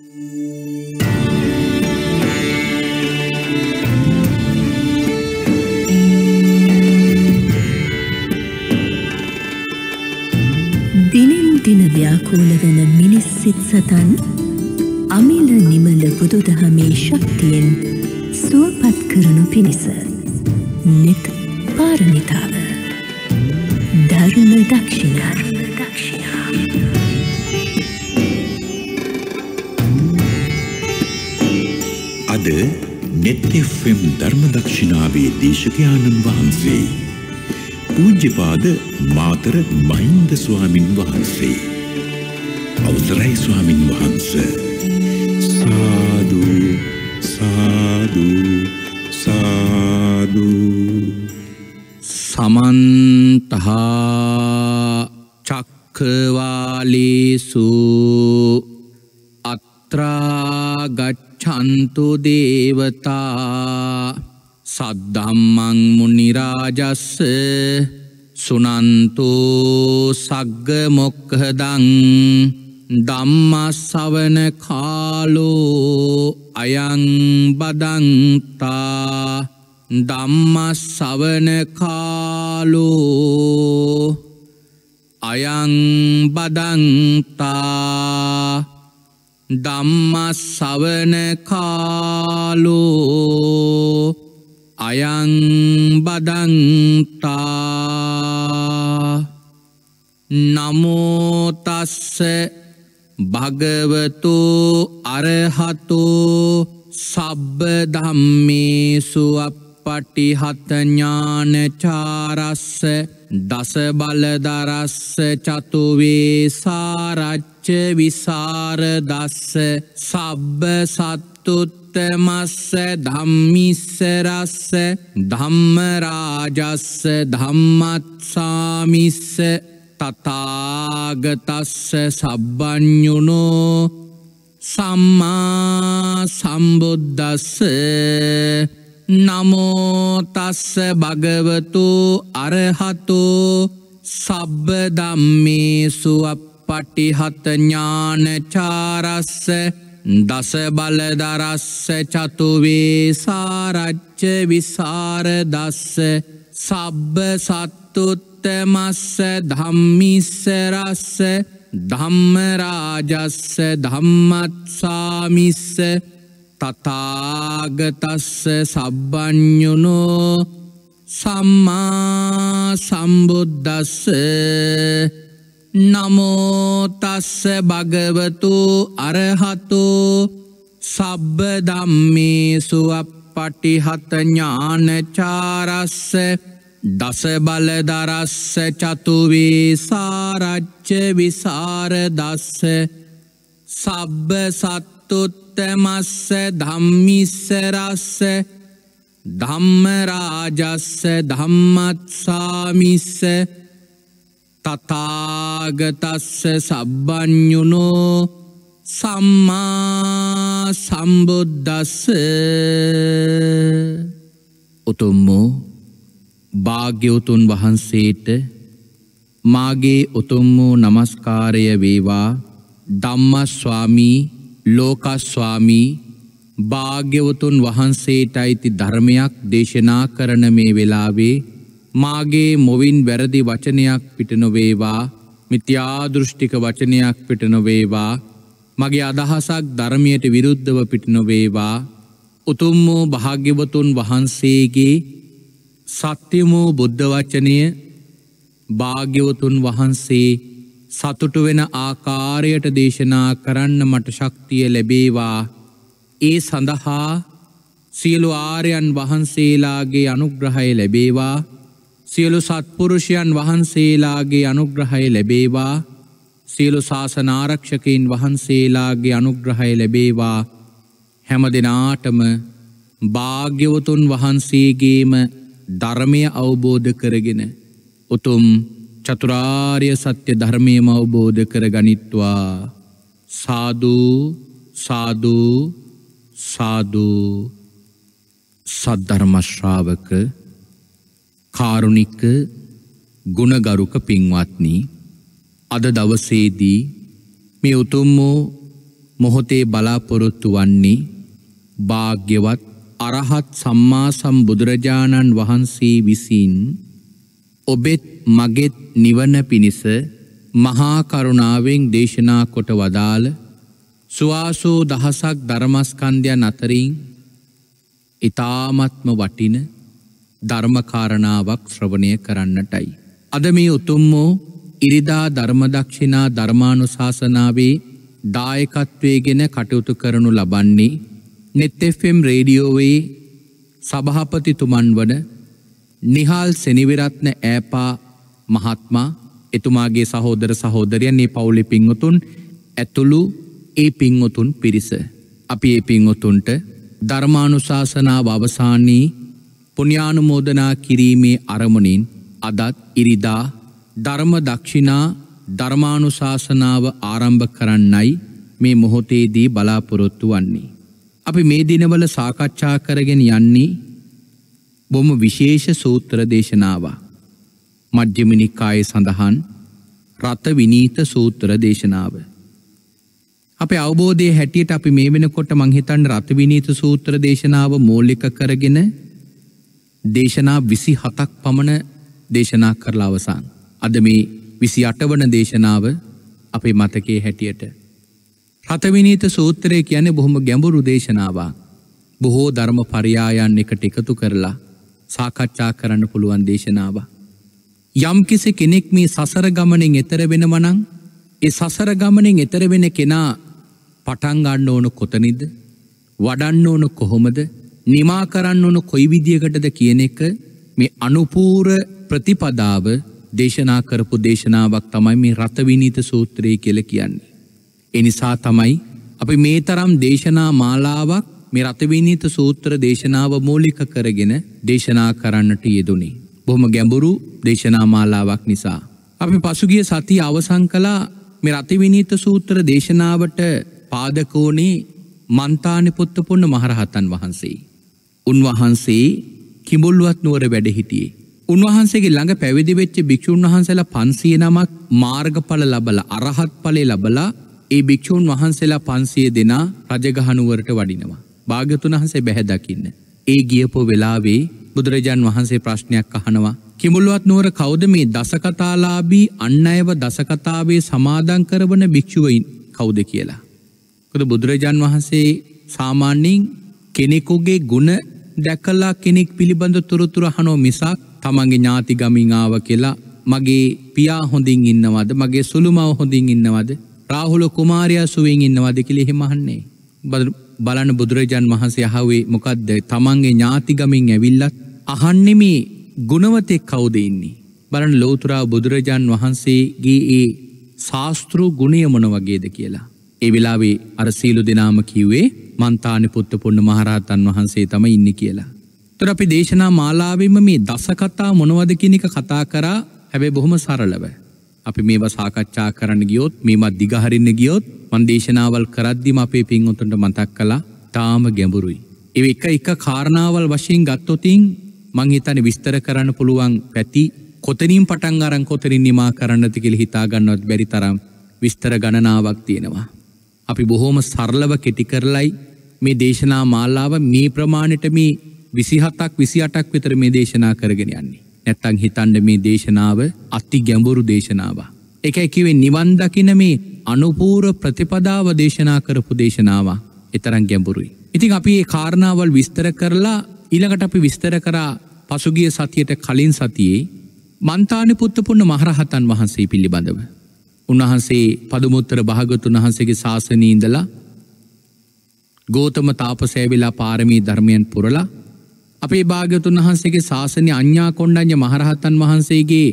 දිනෙන් දින ව්‍යාකූල වන මිනිස් සිත් සතන් අමිල නිමල බුදුදහමේ ශක්තියෙන් සුවපත් කරනු පිණිස නිත පාරමිතාව ධර්ම දක්ෂිණා. අද නෙත් FM ධර්ම දක්ෂිණාවේ දේශකයාණන් වහන්සේ පූජ්‍යපාද මාතර මහින්ද ස්වාමින් වහන්සේ. අවසරයි ස්වාමින් වහන්සේ. සාදු සාදු සාදු. සමන්ත චක්ඛවාලේසු අත්‍රා ගච්ඡන්තු දේවතා සද්ධම්මං මුනි රාජස්ස සුනන්තු සග්ග මොක්ඛදං ධම්මස්සවන කාලෝ අයං බදන්තා ධම්මස්සවන කාලෝ අයං බදන්තා ධම්මස්සවන කාලෝ අයං බදන්තා. නමෝ තස්ස භගවතු අරහතෝ සබ්බ ධම්මේසු අප්පටිහත ඥානචාරස්ස දස බලදරස්ස චතුවේ සාරච්ච විසරදස්ස සබ්බ සත්තුත්තමස්ස ධම්මිස්ස රස්ස ධම්මරාජස්ස ධම්මත්සාමිස්ස තථාගතස්ස සබ්බඤුනෝ සම්මා සම්බුද්දස්ස. නමෝ තස්ස භගවතු අරහතෝ සබ්බ ධම්මේසු අප්පටිහත ඥානචාරස්ස දස බලදරස්ස චතුවේ සාරච්ච විසරදස්ස සබ්බ සත්තුත්තමස්ස ධම්මිස්ස රස්ස ධම්මරාජස්ස ධම්මත්සාමිස්ස තථාගතස්ස සබ්බඤුනෝ සම්මා සම්බුද්දස්ස. නමෝ තස්ස භගවතු අරහතෝ සබ්බ ධම්මේසු අප්පටිහත ඥානචාරස්ස දස බලදරස්ස චතුවේ සාරච්ච විසරදස්ස සබ්බ සත්තුත්තමස්ස ධම්මිස්ස රස්ස ධම්මරාජස්ස ධම්මත්සාමිස්ස තථාගතස්ස සබ්බඤුනෝ සම්මා සම්බුද්දස්ස. උතුම් භාග්‍යවතුන් වහන්සේට මාගේ උතුම් වූ නමස්කාරය වේවා. ධම්මස්වාමී ලෝකස්වාමී භාග්‍යවතුන් වහන්සේට අයිති ධර්මයක් දේශනා කරන මේ වෙලාවේ මාගේ මොවින් වැරදි වචනයක් පිට නොවේවා, මිත්‍යා දෘෂ්ටික වචනයක් පිට නොවේවා, මගේ අදහසක් ධර්මයට විරුද්ධව පිට නොවේවා. උතුම් වූ භාග්‍යවතුන් වහන්සේගේ සත්‍යම වූ බුද්ධ වචනය භාග්‍යවතුන් වහන්සේ සතුටු වෙන ආකාරයට දේශනා කරන්න මට ශක්තිය ලැබේවා. ඒ සඳහා සියලු ආර්යයන් වහන්සේලාගේ අනුග්‍රහය ලැබේවා. සියලු සත්පුරුෂයන් වහන්සේලාගේ අනුග්‍රහය ලැබේවා. සියලු ශාසන ආරක්ෂකයන් වහන්සේලාගේ අනුග්‍රහය ලැබේවා. හැම දිනාටම භාග්‍යවතුන් වහන්සේගේම ධර්මය අවබෝධ කරගෙන උතුම් චතුරාර්ය සත්‍ය ධර්මයම අවබෝධ කර ගනිත්වා. සාදු සාදු සාදු. සද්ධර්ම ශ්‍රාවක කාරුණික ගුණගරුක පින්වත්නි, අද දවසේදී මේ උතුම් වූ මොහොතේ බලාපොරොත්තු වන්නේ භාග්‍යවත් අරහත් සම්මා සම්බුදුරජාණන් වහන්සේ විසින් ඔබෙත් මගෙත් නිවන පිණිස මහා කරුණාවෙන් දේශනා කොට වදාළ සුවාසෝ දහසක් ධර්මස්කන්ධයන් අතරින් ඊ타ත්ම වටින ධර්මකාරණාවක් ශ්‍රවණය කරන්නටයි. අද මේ උතුම් වූ ඉරිදා ධර්මදක්ෂිනා ධර්මානුශාසනාවේ දායකත්වයේගෙන කටයුතු කරනු ලබන්නේ net FM රේඩියෝවේ සභාපතිතුමන් වන නිහාල් සෙනවිරත්න ඈපා මහත්මයා එතුමාගේ සහෝදර සහෝදරයන් මේ පවුලේ පින්වතුන් ඇතුළු ඒ පින්වතුන් පිරිස. අපි ඒ පින්වතුන්ට ධර්මානුශාසනාව අවසානයේ පුණ්‍යානුමෝදනා කිරීමේ අරමුණින් අදත් ඉරිදා ධර්ම දක්ෂිනා ධර්මානුශාසනාව ආරම්භ කරන්නයි මේ මොහොතේදී බලාපොරොත්තු වන්නේ. අපි මේ දිනවල සාකච්ඡා කරගෙන යන්නේ බොහොම විශේෂ සූත්‍ර දේශනාවක්. මජ්ක්‍ධිම නිකායේ සඳහන් රත විනීත සූත්‍ර දේශනාව. අපේ අවබෝධයේ හැටියට අපි මේ වෙනකොට මං හිතන්නේ රත විනීත සූත්‍ර දේශනාව මූලික කරගෙන දේශනා 27ක් පමණ දේශනා කරලා අවසන්. අද මේ 28 වන දේශනාව අපේ මතකයේ හැටියට රත විනීත සූත්‍රය කියන්නේ බොහොම ගැඹුරු දේශනාවක්. බොහෝ ධර්ම පරයායන් එකට එකතු කරලා සාකච්ඡා කරන්න පුළුවන් දේශනාවක්. යම් කෙනෙක් මේ සසර ගමනෙන් එතර වෙනවා නම් ඒ සසර ගමනෙන් එතර වෙන කෙනා පටන් ගන්න ඕන කොතනින්ද? වඩන්න ඕන කොහොමද? නිමා කරන්න ඕන කොයි විදියකටද කියන එක මේ අනුපූර ප්‍රතිපදාව දේශනා කරපු දේශනාවක් තමයි මේ රත විනීත සූත්‍රය කියලා කියන්නේ. ඒ නිසා තමයි අපි මේ තරම් දේශනා මාලාවක් මේ රත විනීත සූත්‍ර දේශනාව මූලික කරගෙන දේශනා කරන්නට යෙදුනේ. බොහොම ගැඹුරු දේශනා මාලාවක් නිසා. අපි පසුගිය සතිය අවසන් කළා මේ රත විනීත සූත්‍ර දේශනාවට පාදකෝනේ මන්තානිපුත්ත පුන්න මහරහතන් වහන්සේ. උන්වහන්සේ කිඹුල්වත් නුවර වැඩ සිටියේ. උන්වහන්සේගේ ළඟ පැවිදි වෙච්ච භික්ෂුන් වහන්සේලා 500 නමක් මාර්ගඵල ලැබලා අරහත් ඵලෙ ලැබලා ඒ භික්ෂුන් වහන්සේලා 500 දෙනා රජගහ නුවරට වඩිනවා. භාග්‍යතුන් වහන්සේ බැහැ දකින්න. ඒ ගියපෝ වෙලාවේ බුදුරජාන් වහන්සේ ප්‍රශ්නයක් අහනවා. කිඹුල්වත් නුවර කවුද මේ දසකතාලාභී අන් අයව දසකතාවේ සමාදන් කරවන භික්ෂුවයින් කවුද කියලා. මොකද බුදුරජාන් වහන්සේ සාමාන්‍යයෙන් කෙනෙකුගේ ගුණ දැකලා කෙනෙක් පිළිබඳ තොරතුරු අහනෝ මිසක් තමන්ගේ ඥාති ගමින් ආව කියලා මගේ පියා හොඳින් ඉන්නවද මගේ සුළුමව හොඳින් ඉන්නවද රාහුල කුමාරයා සුවෙන් ඉන්නවද කියලා එහෙම අහන්නේ. බලන්න බුදුරජාන් වහන්සේ අහුවේ මොකද්ද? තමන්ගේ ඥාති ගමින් ඇවිල්ලත් අහන්නේ මේ ගුණවතෙක් කවුද ඉන්නේ. බලන්න ලෞතර බුදුරජාන් වහන්සේගේ ඒ ශාස්ත්‍රු ගුණය මොන වගේද කියලා. ඒ වෙලාවේ අර සීල දෙනාම කිව්වේ මන්තානිපුත්ත පුන්න මහරහතන් වහන්සේ තමයි ඉන්නේ කියලා. ඒතර අපි දේශනා මාලාවෙම මේ දස කතා මොනවද කියන එක කතා කරා. හැබැයි බොහොම සරලව. අපි මේවා සාකච්ඡා කරන්න ගියොත් මේවා දිගහරින්න ගියොත් මන් දේශනාවල් කරද්දිම අපේ පින්වතුන්ට මතක් කළා තාම ගැඹුරුයි. ඒ එක කාරණාවල් වශයෙන් ගත්තොතින් මං හිතන්නේ විස්තර කරන්න පුළුවන් පැති කොතනින් පටන් අරන් කොතනින් නිමා කරන්නද කියලා හිතා ගන්නවත් බැරි තරම් විස්තර ගණනාවක් තියෙනවා. අපි බොහොම සරලව කෙටි කරලයි මේ දේශනා මාලාව මේ ප්‍රමාණයට මේ 27ක් 28ක් විතර මේ දේශනා කරගෙන යන්නේ. නැත්තම් හිතන්න මේ දේශනාව අති ගැඹුරු දේශනාවක්. ඒකයි කිව්වේ නිවන් දකින මේ අනුපූර්ව ප්‍රතිපදාව දේශනා කරපු දේශනාවක්. ඒ තරම් ගැඹුරුයි. ඉතින් අපි මේ කාරණාවල් විස්තර කරලා ඊළඟට අපි විස්තර කරා පසුගිය සතියට කලින් සතියේ මන්තානිපුත්ත පුන්න මහරහතන් වහන්සේ පිළිබඳව. උන්වහන්සේ පදුමුත්තර භාගතුන් වහන්සේගේ ශාසනයේ ඉඳලා ගෞතම තාපසයා වෙලා පාරමී ධර්මයන් පුරලා අපේ භාග්‍යතුන් වහන්සේගේ ශාසනයේ අඤ්ඤා කොණ්ඩඤ්ඤ මහරහතන් වහන්සේගේ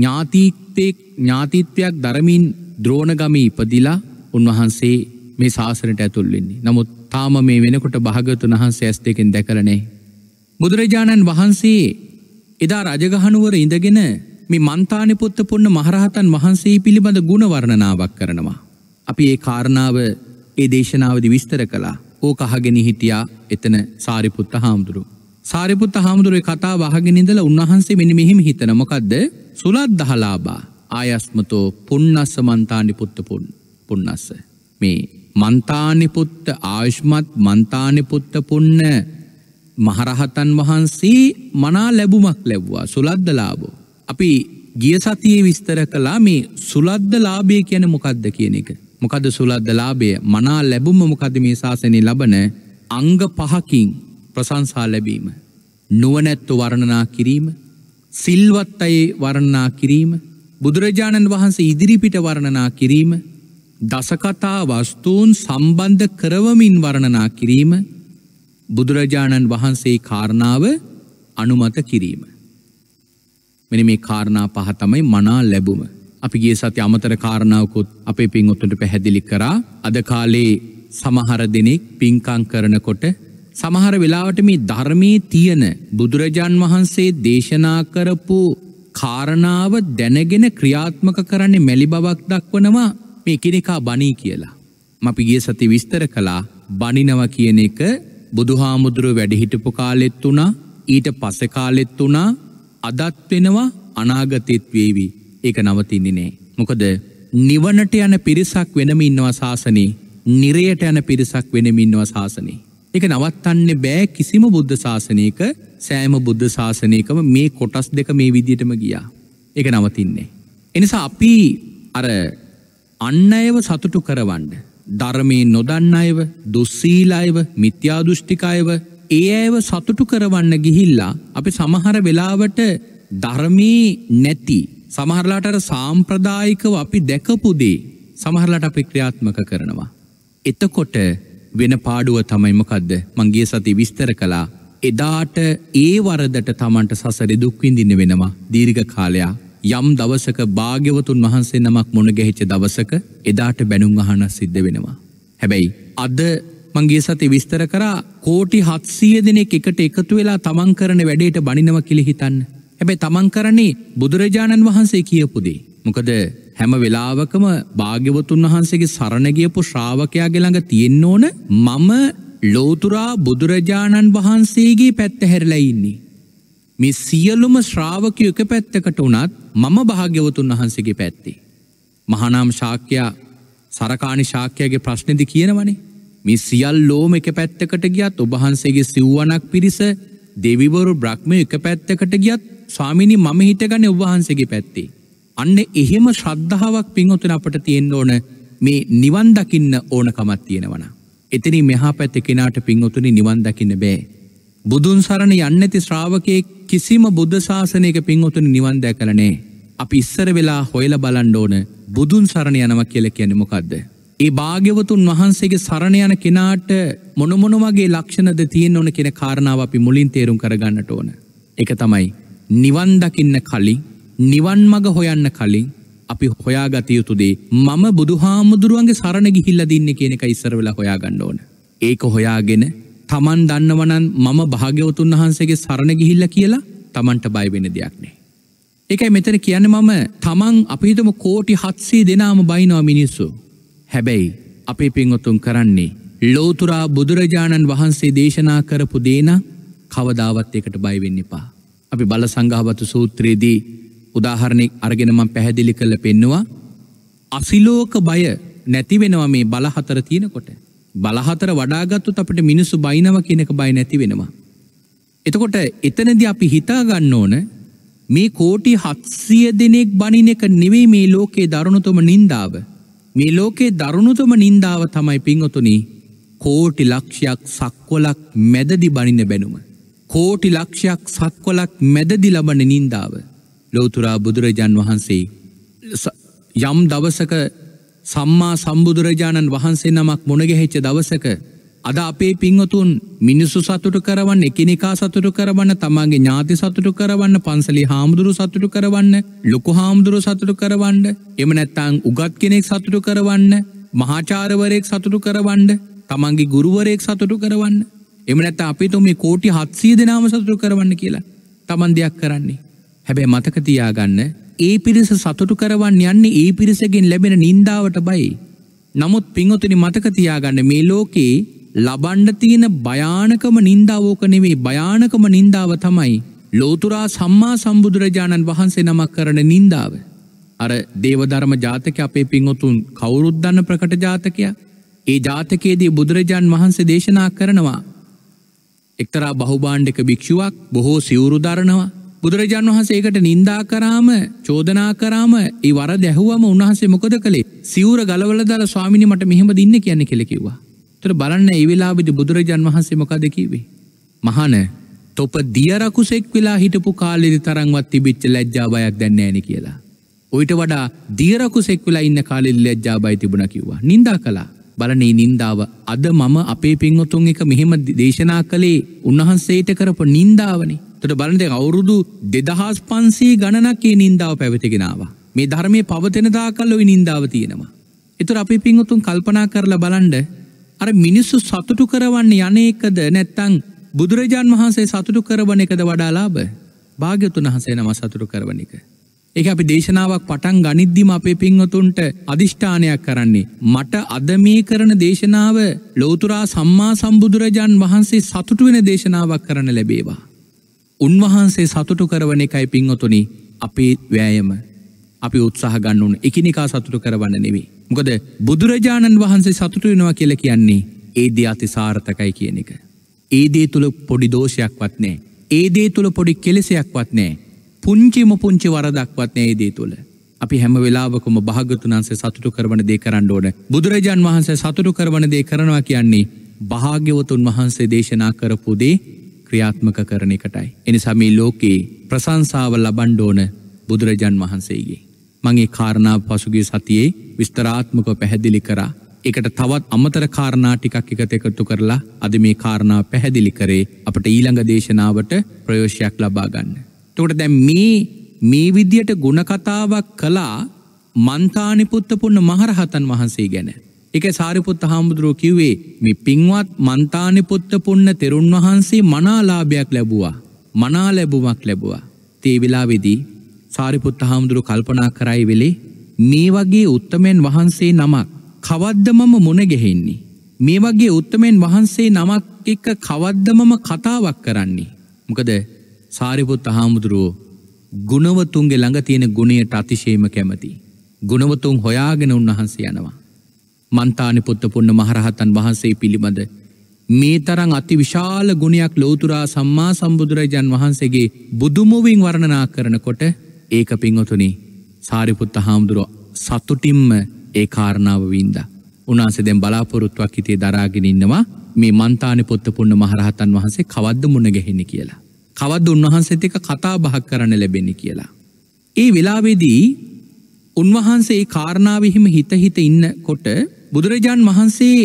ඥාතිත්වයක් ධර්මින් ද්‍රෝණගමී ඉපදිලා උන්වහන්සේ මේ ශාසනයට ඇතුල් වෙන්නේ. නමුත් තාම මේ වෙනකොට භාග්‍යතුන් වහන්සේ ඇස් දෙකෙන් දැකලා නැහැ. බුදුරජාණන් වහන්සේ එදා රජගහ නුවර ඉඳගෙන මේ මන්තානිපුත්ත පුන්න මහරහතන් වහන්සේ පිළිබඳ ගුණ වර්ණනාවක් කරනවා. අපි ඒ කාරණාව ඒ දේශනාවේදී විස්තර කළා. ඕක අහගෙන හිටියා එතන සාරිපුත්ත හාමුදුරුවෝ. සාරිපුත්ත හාමුදුරුවෝ කතාව අහගෙන ඉඳලා උන්වහන්සේ මෙන්න මෙහෙම හිතන මොකද්ද? සුලද්දහලාභා ආයස්මතෝ පුන්නස්ස මන්තානිපුත්ත පුන්නස්ස. මේ මන්තානිපුත්ත ආයුෂ්මත් මන්තානිපුත්ත පුන්න මහරහතන් වහන්සේ මනා ලැබුමක් ලැබුවා සුලද්ද ලාභෝ. අපි ගිය සතියේ විස්තර කළා මේ සුලද්ද ලාභය කියන්නේ මොකක්ද කියන එක. මොකද්ද සුලද්ද ලාභය? මනා ලැබුම මොකද්ද මේ ශාසනයේ ලබන අංග 5කින් ප්‍රශංසා ලැබීම. නුවණැත්තු වර්ණනා කිරීම, සිල්වත් අය වර්ණනා කිරීම, බුදුරජාණන් වහන්සේ ඉදිරිපිට වර්ණනා කිරීම, දසකතා වස්තුන් සම්බන්ධ කරවමින් වර්ණනා කිරීම, බුදුරජාණන් වහන්සේ කාරණාව අනුමත කිරීම. මෙන්න මේ කාරණා 5 තමයි මනා ලැබුම. අපි ගිය සතියේ අමතර කාරණාවකුත් අපේ පින්වත්තුන්ට පැහැදිලි කරා. අද කාලේ සමහර දෙනෙක් පින්කම් කරනකොට සමහර වෙලාවට මේ ධර්මයේ තියෙන බුදුරජාන් වහන්සේ දේශනා කරපු කාරණාව දැනගෙන ක්‍රියාත්මක කරන්නේ මැලි බවක් දක්වනවා මේ කිනිකා බණී කියලා. අපි ගිය සතියේ විස්තර කළා බණිනවා කියන එක බුදුහාමුදුරුවෝ වැඩ හිටපු කාලෙත් උනා, ඊට පස්සේ කාලෙත් උනා, අදත් වෙනවා, අනාගතෙත් වේවි. ඒක නවතින්නේ නෑ. මොකද නිවනට යන පිරිසක් වෙනම ඉන්නවා ශාසනේ, නිරයට යන පිරිසක් වෙනම ඉන්නවා ශාසනේ. ඒක නවත්තන්න බෑ කිසිම බුද්ධ ශාසනයක. සෑම බුද්ධ ශාසනයකම මේ කොටස් දෙක මේ විදිහටම ගියා. ඒක නවතින්නේ. එනිසා අපි අර අන් අයව සතුටු කරවන්න, ධර්මයේ නොදන්න අයව, දුස්සීල අයව, මිත්‍යා දෘෂ්ටික අයව, ඒ අයව සතුටු කරවන්න ගිහිල්ලා අපි සමහර වෙලාවට ධර්මයේ නැති, සමහරලාට අර සාම්ප්‍රදායිකව අපි දැකපු දේ සමහරලාට අපි ක්‍රියාත්මක කරනවා. එතකොට වෙන පාඩුව තමයි මොකද්ද? මං ගිය සතියේ විස්තර කළා. එදාට ඒ වරදට Tamanට සසරේ දුක් විඳින්න වෙනවා දීර්ඝ කාලයක්. යම් දවසක භාග්‍යවතුන් වහන්සේ නමක් මුණ ගැහිච්ච දවසක එදාට බැනුම් අහන්න සිද්ධ වෙනවා. හැබැයි අද මං ගිය සතියේ විස්තර කරා කෝටි 700 දෙනෙක් එකට එකතු වෙලා තමන් කරන වැඩේට බණිනවා කියලා හිතන්න. හැබැයි තමන් කරන්නේ බුදුරජාණන් වහන්සේ කියපු දේ. මොකද හැම වෙලාවකම භාග්‍යවතුන් වහන්සේගේ සරණ ගියපු ශ්‍රාවකයාගේ ළඟ තියෙන්න ඕන මම ලෝතුරා බුදුරජාණන් වහන්සේගේ පැත්ත හැරලා ඉන්නේ. මේ සියලුම ශ්‍රාවකයෝ එක පැත්තකට උනත් මම භාග්‍යවතුන් වහන්සේගේ පැත්තේ. මහානාම ශාක්‍යයා සරකාණි ශාක්‍යයාගේ ප්‍රශ්නේදී කියනවනේ මේ සියල්ලෝම එක පැත්තකට ගියත් ඔබ වහන්සේගේ සිව්වණක් පිරිස දෙවිවරු බ්‍රහ්මයෝ එක පැත්තකට ගියත් ස්වාමීනි මම හිතගන්නේ ඔබ වහන්සේගේ පැත්තේ. අන්න එහෙම ශ්‍රද්ධාවක් පින්වතුන් අපට තියෙන්න ඕන මේ නිවන් දකින්න ඕනකමක් තියෙනවනම්. එතනින් මෙහා පැත්තේ කෙනාට පින්වතුනි නිවන් දකින්න බෑ. බුදුන් සරණ යන්නේ නැති ශ්‍රාවකයෙක් කිසිම බුද්ධ ශාසනයක පින්වතුනි නිවන් දැකලා නැහැ. අපි ඉස්සර වෙලා හොයලා බලන්න ඕන බුදුන් සරණ යනවා කියලා කියන්නේ මොකද්ද? ඒ භාග්‍යවතුන් වහන්සේගේ සරණ යන කෙනාට මොන වගේ ලක්ෂණද තියෙන්න ඕන කියන කාරණාව අපි මුලින් තේරුම් කරගන්නට ඕන. ඒක තමයි නිවන් දකින්න කලින්, නිවන් මඟ හොයන්න කලින් අපි හොයාගත යුතු දේ මම බුදුහාමුදුරුවන්ගේ සරණ ගිහිල්ලා දින්නේ කියන එක ඉස්සර වෙලා හොයාගන්න ඕන. ඒක හොයාගෙන තමන් දන්නවනම් මම භාග්‍යවතුන් වහන්සේගේ සරණ ගිහිල්ලා කියලා තමන්ට බය වෙන දෙයක් නෑ. ඒකයි මෙතන කියන්නේ මම තමන් අපි හිතමු කෝටි 700 දෙනාම බයිනවා මිනිස්සු. හැබැයි අපේ පින්වතුන් කරන්නේ ලෝතුරා බුදුරජාණන් වහන්සේ දේශනා කරපු දේ නම් කවදාවත් ඒකට බය වෙන්න එපා. අපි බල සංඝාවතු සූත්‍රයේදී උදාහරණයක් අරගෙන මම පැහැදිලි කරලා පෙන්නවා අසිලෝක බය නැති වෙනවා මේ බල හතර තියෙනකොට. බල හතර වඩාගත්තොත් අපිට මිනිස්සු බයිනවා කියන එක බය නැති වෙනවා. එතකොට එතනදී අපි හිතා ගන්න ඕන මේ කෝටි 700 දෙනෙක් බණින එක නෙවෙයි මේ ලෝකේ දරුණුතම නින්දාව. මේ ලෝකේ දරුණුතම නින්දාව තමයි පින්වතුනි කෝටි ලක්ෂයක් සක්වලක් මැදදී බණින බැනුම. කෝටි ලක්ෂයක් සක්වලක් මැදදී ලබන නින්දාව. ලෝතුරා බුදුරජාන් වහන්සේ යම් දවසක සම්මා සම්බුදුරජාණන් වහන්සේ නමක් මුණ ගැහිච්ච දවසක අද අපේ පින්වතුන් මිනිස්සු සතුටු කරවන්න, එකිනෙකා සතුටු කරවන්න, තමන්ගේ ඥාති සතුටු කරවන්න, පන්සලේ හාමුදුරු සතුටු කරවන්න, ලොකු හාමුදුරු සතුටු කරවන්න, එහෙම නැත්නම් උගත් කෙනෙක් සතුටු කරවන්න, මහාචාර්යවරයෙක් සතුටු කරවන්න, තමන්ගේ ගුරුවරයෙක් සතුටු කරවන්න, එහෙම නැත්නම් අපි තුමේ කෝටි 700 දෙනාම සතුටු කරවන්න කියලා තමන් දෙයක් කරන්නේ. හැබැයි මතක තියාගන්න ඒ පිරිස සතුටු කරවන්න යන්නේ ඒ පිරිසගෙන් ලැබෙන නින්දාවට බයයි. නමුත් පින්වතුනි මතක තියාගන්න මේ ලෝකේ ලබන්න තියෙන භයානකම නින්දාව ඕක නෙවෙයි. භයානකම නින්දාව තමයි ලෝතුරා සම්මා සම්බුදුරජාණන් වහන්සේ නමක් කරන නින්දාව. අර දේවධර්ම ජාතකය අපේ පින්වතුන් කවුරුත් දන්න ප්‍රකට ජාතකයක්. ඒ ජාතකයේදී බුදුරජාන් වහන්සේ දේශනා කරනවා එක්තරා බහුභාණ්ඩික භික්ෂුවක් බොහෝ සිවුරු දරනවා. බුදුරජාන් වහන්සේ ඒකට නින්දා කරාම චෝදනා කරාම ඒ වරද ඇහුවම උන්වහන්සේ මොකද කළේ? සිවුර ගලවලා දාලා ස්වාමීනි මට මෙහෙම දින්න කියන්නේ කියලා කිව්වා. ඒතර බලන්න ඒ වෙලාවේදී බුදුරජාන් වහන්සේ මොකද කිව්වේ? මහාන තොප දියරකුසෙක් වෙලා හිටපු කාලෙදි තරම්වත් තිබිච්ච ලැජ්ජා බයක් දැන් නැහෙනි කියලා. ඔయిత වඩා දියරකුසෙක් වෙලා ඉන්න කාලෙදි ලැජ්ජා බය තිබුණා කිව්වා. නින්දා කළා. බලන්න මේ නින්දාව අද මම අපේ පින්වතුන් එක මෙහෙම දේශනා කළේ උන්වහන්සේට කරපු නින්දාවනේ. එතකොට බලන්න දැන් අවුරුදු 2500 ගණනක් මේ නින්දාව පැවතගෙන ආවා. මේ ධර්මයේ පවතින තාකල් ওই නින්දාව තියෙනවා. ඒතර අපේ පින්වතුන් කල්පනා කරලා බලන්න අර මිනිස්සු සතුටු කරවන්නේ අනේකද නැත්නම් බුදුරජාන් වහන්සේ සතුටු කරවන එකද වඩා ලාභ? භාග්‍යතුන් වහන්සේ නම සතුටු කරවන එක. ඒක අපි දේශනාවක් පටන් ගනිද්දිම අපේ පින්වතුන්ට අදිෂ්ඨානයක් කරන්නේ මට අද මේ කරන දේශනාව ලෞතුරා සම්මා සම්බුදුරජාන් වහන්සේ සතුටු වෙන දේශනාවක් කරන්න ලැබේවා. උන්වහන්සේ සතුටු කරවන එකයි පින්වතුනි අපේ වෑයම. අපි උත්සාහ ගන්න ඕන එකිනෙකා සතුටු කරවන්න නෙවෙයි. මොකද බුදුරජාණන් වහන්සේ සතුටු වෙනවා කියලා කියන්නේ ඒ දේ අති සාර්ථකයි කියන එක. ඒ දේ තුල පොඩි දෝෂයක්වත් නැහැ. ඒ දේ තුල පොඩි කෙලෙසයක්වත් නැහැ. පුංචිම පුංචි වරදක්වත් නැහැ ඒ දේ තුල. අපි හැම වෙලාවකම භාග්‍යවතුන් වහන්සේ සතුටු කරවන දේ කරන්න ඕන. බුදුරජාන් වහන්සේ සතුටු කරවන දේ කරනවා කියන්නේ භාග්‍යවතුන් වහන්සේ දේශනා කරපු දේ ක්‍රියාත්මක කරන එකටයි. එනිසා මේ ලෝකේ ප්‍රශංසාව ලබන්න ඕන බුදුරජාන් වහන්සේගේ. මම ඒ කාරණාව පසුගිය සතියේ විස්තරාත්මකව පැහැදිලි කරා. ඒකට තවත් අමතර කාරණා ටිකක් එකතු කරලා අද මේ කාරණාව පැහැදිලි කරේ අපිට ඊළඟ දේශනාවට ප්‍රයෝජනයක් ලබා ගන්න. එතකොට දැන් මේ විදියට ගුණ කතාවක් කළා මන්තානිපුත්ත පුන්න මහරහතන් වහන්සේ ගැන. ඒක සාරිපුත්ත හාමුදුරුවෝ කිව්වේ මේ පින්වත් මන්තානිපුත්ත පුන්න තෙරුන් වහන්සේ මනාලාභයක් ලැබුවා. මනා ලැබුමක් ලැබුවා. ඒ වෙලාවේදී සාරිපුත්ත හාමුදුරුවෝ කල්පනා කරයි වෙලේ මේ වගේ උත්තමයන් වහන්සේ නමක් කවද්ද මම මුණ ගැහෙන්නේ? මේ වගේ උත්තමයන් වහන්සේ නමක් එක්ක කවද්ද මම කතාවක් කරන්නේ? මොකද සාරිපුත්ත හාමුදුරුවෝ ගුණවතුන්ගේ ළඟ තියෙන ගුණයට අතිශයම කැමති. ගුණවතුන් හොයාගෙන උන්වහන්සේ යනවා. මන්තානිපුත්ත පුන්න මහරහතන් වහන්සේ පිළිබඳ මේ තරම් අති විශාල ගුණයක් ලෞතුරා සම්මා සම්බුදුරජාන් වහන්සේගේ බුදුමුවින් වර්ණනා කරනකොට ඒක පින්වතුනි සාරිපුත්ත හාමුදුරුවෝ සතුටින්ම ඒ කාරණාව වින්දා. උන්වහන්සේ දැන් බලාපොරොත්තුවක් හිතේ දරාගෙන ඉන්නවා මේ මන්තානිපුත්ත පුන්න මහරහතන් වහන්සේ කවද්ද මුණ ගැහෙන්නේ කියලා. කවද්ද උන්වහන්සේත් එක්ක කතා බහක් කරන්න ලැබෙන්නේ කියලා. ඒ වෙලාවේදී උන්වහන්සේ ඒ කාරණාවෙහිම හිත ඉන්නකොට බුදුරජාන් වහන්සේ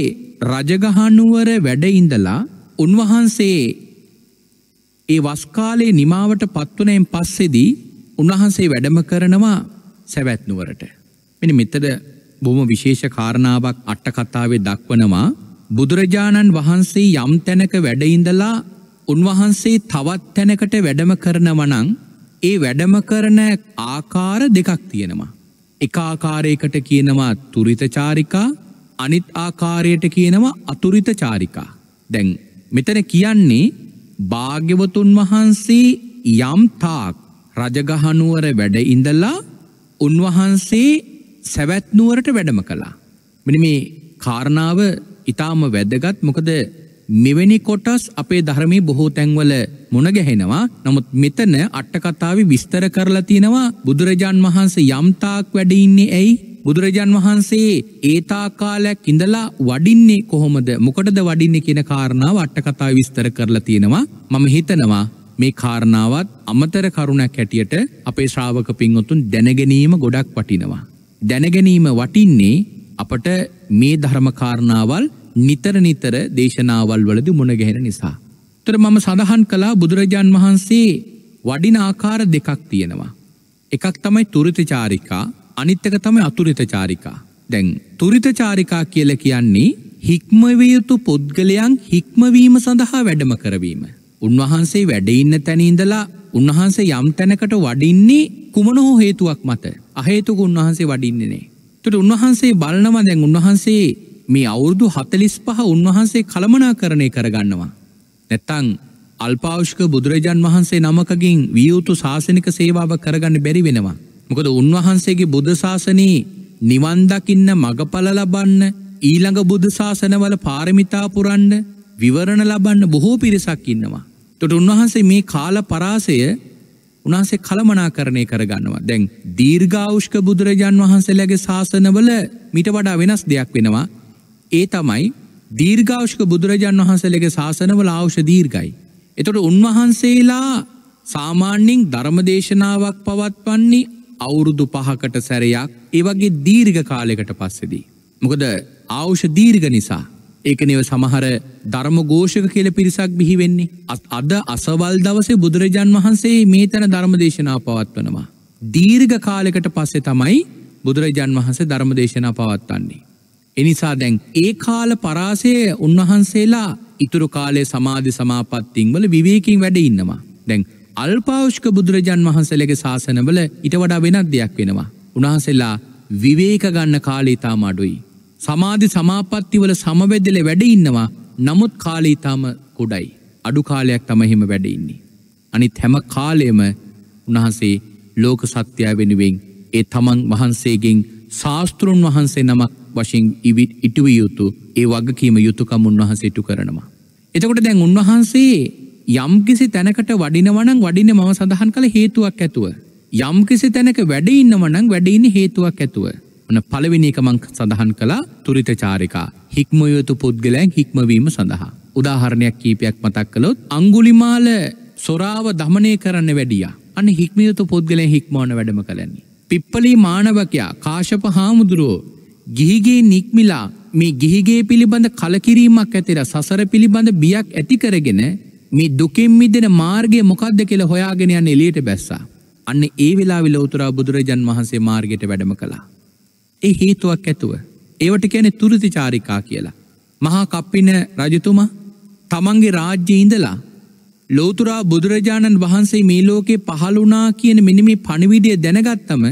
රජගහනුවර වැඩ ඉඳලා උන්වහන්සේ ඒ වස් කාලේ නිමාවට පත්වනයින් පස්සේදී උන්වහන්සේ වැඩම කරනවා සවැත් නුවරට. මෙන්න මෙතන බොහොම විශේෂ කාරණාවක් අට කතාවේ දක්වනවා. බුදුරජාණන් වහන්සේ යම් තැනක වැඩ ඉඳලා උන්වහන්සේ තවත් තැනකට වැඩම කරනවා නම් ඒ වැඩම කරන ආකාර දෙකක් තියෙනවා. එක ආකාරයකට කියනවා තුරිත චාරිකා, අනිත් ආකාරයට කියනවා අතුරිත චාරිකා. දැන් මෙතන කියන්නේ භාග්‍යවතුන් වහන්සේ යම් තාක් රජගහනුවර වැඩ ඉඳලා උන්වහන්සේ සවැත් නුවරට වැඩම කළා. මෙන්න මේ කාරණාව ඊටාම වැදගත්. මොකද මෙවැනි කොටස් අපේ ධර්මයේ බොහෝ තැන්වල මුණ ගැහෙනවා. නමුත් මෙතන අට කතාවේ විස්තර කරලා තියෙනවා බුදුරජාන් වහන්සේ යම් තාක් වැඩ ඉන්නේ ඇයි? බුදුරජාන් වහන්සේ ඒ තාක් කාලයක් ඉඳලා වඩින්නේ කොහොමද? මොකටද වඩින්නේ කියන කාරණාව අට කතාවේ විස්තර කරලා තියෙනවා. මම හිතනවා මේ කාරණාවත් අමතර කරුණක් හැටියට අපේ ශ්‍රාවක පින්වතුන් දැනගැනීම ගොඩක් වටිනවා. දැනගැනීම වටින්නේ අපට මේ ධර්ම කාරණාවල් නිතර දේශනාවල් වලදී මුණ ගැහෙන නිසා. ඒතර මම සඳහන් කළා බුදුරජාන් වහන්සේ වඩින ආකාර දෙකක් තියෙනවා. එකක් තමයි තුරිත චාරිකා, අනිත් එක තමයි අතුරිත චාරිකා. දැන් තුරිත චාරිකා කියලා කියන්නේ හික්මවිය යුතු පුද්ගලයන් හික්මවීම සඳහා වැඩම කරවීම. උන්වහන්සේ වැඩ ඉන්න තැන ඉඳලා උන්වහන්සේ යම් තැනකට වඩින්නේ කුමන හෝ හේතුවක් මත. අහේතුක උන්වහන්සේ වඩින්නේ නැහැ. ඒතර උන්වහන්සේ බලනවා දැන් උන්වහන්සේ මේ අවුරුදු 45 උන්වහන්සේ කළමනාකරණය කරගන්නවා. නැත්තම් අල්පාවුෂ්ක බුදුරජාන් වහන්සේ නමකකින් විය යුතු ශාසනික සේවාව කරගන්න බැරි වෙනවා. මොකද උන්වහන්සේගේ බුද්ධ ශාසනයේ නිවන් දකින්න මගඵල ලබන්න ඊළඟ බුදු ශාසනවල පාරමිතා පුරන්න විවරණ ලබන්න බොහෝ පිරිසක් ඉන්නවා. එතකොට උන්වහන්සේ මේ කාල පරාසය උන්වහන්සේ කළමනාකරණය කරගන්නවා. දැන් දීර්ඝායුෂ්ක බුදුරජාන් වහන්සේලාගේ ශාසනවල මිට වඩා වෙනස් දෙයක් වෙනවා. ඒ තමයි දීර්ඝායුෂ්ක බුදුරජාන් වහන්සේලාගේ ශාසනවල ආයුෂ දීර්ඝයි. එතකොට උන්වහන්සේලා සාමාන්‍යයෙන් ධර්මදේශනාවක් පවත්වන්නේ අවුරුදු 5කට සැරයක්, ඒ වගේ දීර්ඝ කාලයකට පස්සේදී. මොකද ආයුෂ දීර්ඝ නිසා. ඒකනේ සමහර ධර්ම ഘോഷක කියලා පිරිසක් බිහි වෙන්නේ. අද අසවල් දවසේ බුදුරජාන් වහන්සේ මේ තැන ධර්ම දේශනාව පවත්වනවා. දීර්ඝ කාලයකට පස්සේ තමයි බුදුරජාන් වහන්සේ ධර්ම දේශනාව පවත්වන්නේ. ඒ නිසා දැන් ඒ කාල පරාසයේ උන්වහන්සේලා ඉතුරු කාලයේ සමාධි සමාපත්තීන් වල විවේකයෙන් වැඩ ඉන්නවා. දැන් අල්පායුෂ්ක බුදුරජාන් වහන්සේලගේ ශාසනවල ඊට වඩා වෙනත් දෙයක් වෙනවා. උන්වහන්සේලා විවේක ගන්න කාලය ඊටම අඩුයි. සමාධි සමාපatti වල සමවැදෙලා වැඩ ඉන්නවා. නමුත් කාලය ඊටම කුඩයි. අඩු කාලයක් තමයි හිම වැඩ ඉන්නේ. අනිත් හැම කාලෙම උන්වහන්සේ ලෝක සත්‍යය වෙනුවෙන් ඒ තමන් වහන්සේගෙන් ශාස්ත්‍රුන් වහන්සේ නමක් වශයෙන් ඉටුවිය යුතු ඒ වගකීම යුතුයකම් උන්වහන්සේ ඉටු කරනවා. එතකොට දැන් උන්වහන්සේ යම්කිසි තැනකට වඩිනවා නම් වඩින්නේ මම සඳහන් කළ හේතුවක් ඇතුව. යම්කිසි තැනක වැඩ ඉන්නවා නම් වැඩ ඉන්නේ හේතුවක් ඇතුව. ඔන්න පළවෙනි එක මම සඳහන් කළා තුරිත චාරිකා. හික්මිය යුතු පුද්ගලයන් හික්මවීම සඳහා. උදාහරණයක් කීපයක් මතක් කළොත් අඟුලිමාල සොරාව දමනය කරන්න වැඩියා. අන්න හික්මිය යුතු පුද්ගලයන් හික්මවන වැඩම කළන්නේ. පිප්පලී මානවකයා කාශ්‍යප හාමුදුරුවෝ ගිහිගේ නික්මිලා මේ ගිහිගේ පිළිබඳ කලකිරීමක් ඇතිලා සසර පිළිබඳ බියක් ඇති කරගෙන මේ දුකින් මිදෙන මාර්ගය මොකක්ද කියලා හොයාගෙන යන එළියට බැස්සා. අන්න ඒ වෙලාවේ ලෞතර බුදුරජාන් වහන්සේ මාර්ගයට වැඩම කළා. ඒ හේතුවක් ඇතුව. ඒවට කියන්නේ තුරිත චාරිකා කියලා. මහා කප්පින රජතුමා තමන්ගේ රාජ්‍යයේ ඉඳලා ලෞතර බුදුරජාණන් වහන්සේ මේ ලෝකේ පහළ වුණා කියන මෙන්න මේ පණිවිඩය දැනගත්තම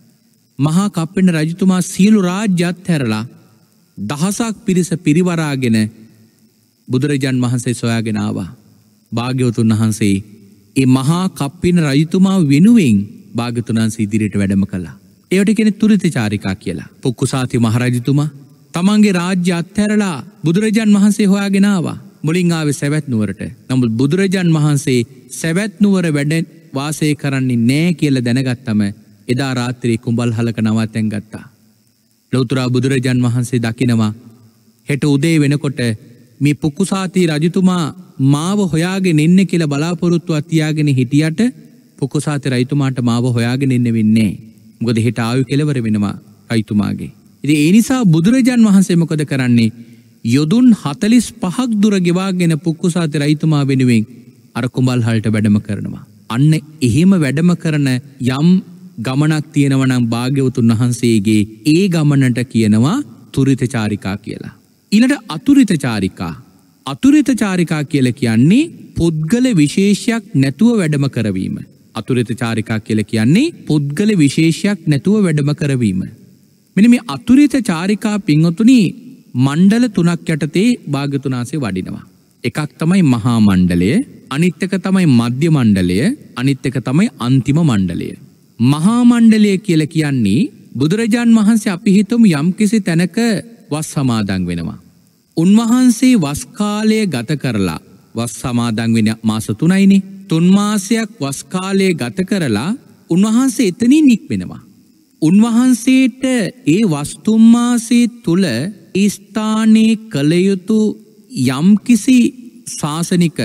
මහා කප්පින රජතුමා සියලු රාජ්‍ය අත්හැරලා දහසක් පිරිස පිරිවරාගෙන බුදුරජාන් වහන්සේ සොයාගෙන ආවා. භාග්‍යවතුන් වහන්සේ ඒ මහා කප්පින රජතුමා වෙනුවෙන් භාග්‍යවතුන් වහන්සේ ඉදිරියට වැඩම කළා. ඒවට කියන්නේ තුරිත චාරිකා කියලා. පුක්කුසාති මහරජතුමා තමන්ගේ රාජ්‍ය අත්හැරලා බුදුරජාන් වහන්සේ හොයාගෙන ආවා. මුලින් ආවේ සවැත් නුවරට. නමුත් බුදුරජාන් වහන්සේ සවැත් නුවර වැඩ වාසය කරන්නේ නැහැ කියලා දැනගත්තම එදා රාත්‍රියේ කුඹල්හලක නවතැන් ගත්තා. ලෞතර බුදුරජාන් වහන්සේ දකිනවා හෙට උදේ වෙනකොට මේ පුක්කුසාති රජතුමා මාව හොයාගෙන එන්න කියලා බලාපොරොත්තුවක් තියාගෙන හිටියට පුක්කුසාති රජතුමාට මාව හොයාගෙන එන්න වෙන්නේ නැහැ. මොකද හෙට ආයු කෙලවර වෙනවා රජතුමාගේ. ඉතින් ඒ නිසා බුදුරජාන් වහන්සේ මොකද කරන්නේ? යොදුන් 45ක් දුර ගෙවාගෙන පුක්කුසාති රජතුමා වෙනුවෙන් අර කුඹල්හලට වැඩම කරනවා. අන්න එහෙම වැඩම කරන යම් ගමනක් තියෙනවා නම් භාග්‍යවතුන් වහන්සේගේ ඒ ගමනට කියනවා තුරිත චාරිකා කියලා. ඊළඟ අතුරිත චාරිකා. අතුරිත චාරිකා කියලා කියන්නේ පුද්ගල විශේෂයක් නැතුව වැඩම කරවීම. අතුරිත චාරිකා කියලා කියන්නේ පුද්ගල විශේෂයක් නැතුව වැඩම කරවීම. මෙන්න මේ අතුරිත චාරිකා පින්වතුනි මණ්ඩල 3ක් යටතේ භාග්‍යවතුන් වහන්සේ වඩිනවා. එකක් තමයි මහා මණ්ඩලය, අනිත් එක තමයි මධ්‍ය මණ්ඩලය, අනිත් එක තමයි අන්තිම මණ්ඩලය. මහා මණ්ඩලය කියලා කියන්නේ බුදුරජාන් වහන්සේ අපි හිතමු යම්කිසි තැනක වස් සමාදන් වෙනවා. උන්වහන්සේ වස් කාලය ගත කරලා වස් සමාදන් වෙන මාස 3යිනේ. 3 මාසයක් වස් කාලය ගත කරලා උන්වහන්සේ එතනින් නික්මෙනවා. උන්වහන්සේට ඒ වස් 3 මාසයේ තුල ඒ ස්ථානයේ කළ යුතු යම්කිසි ශාසනික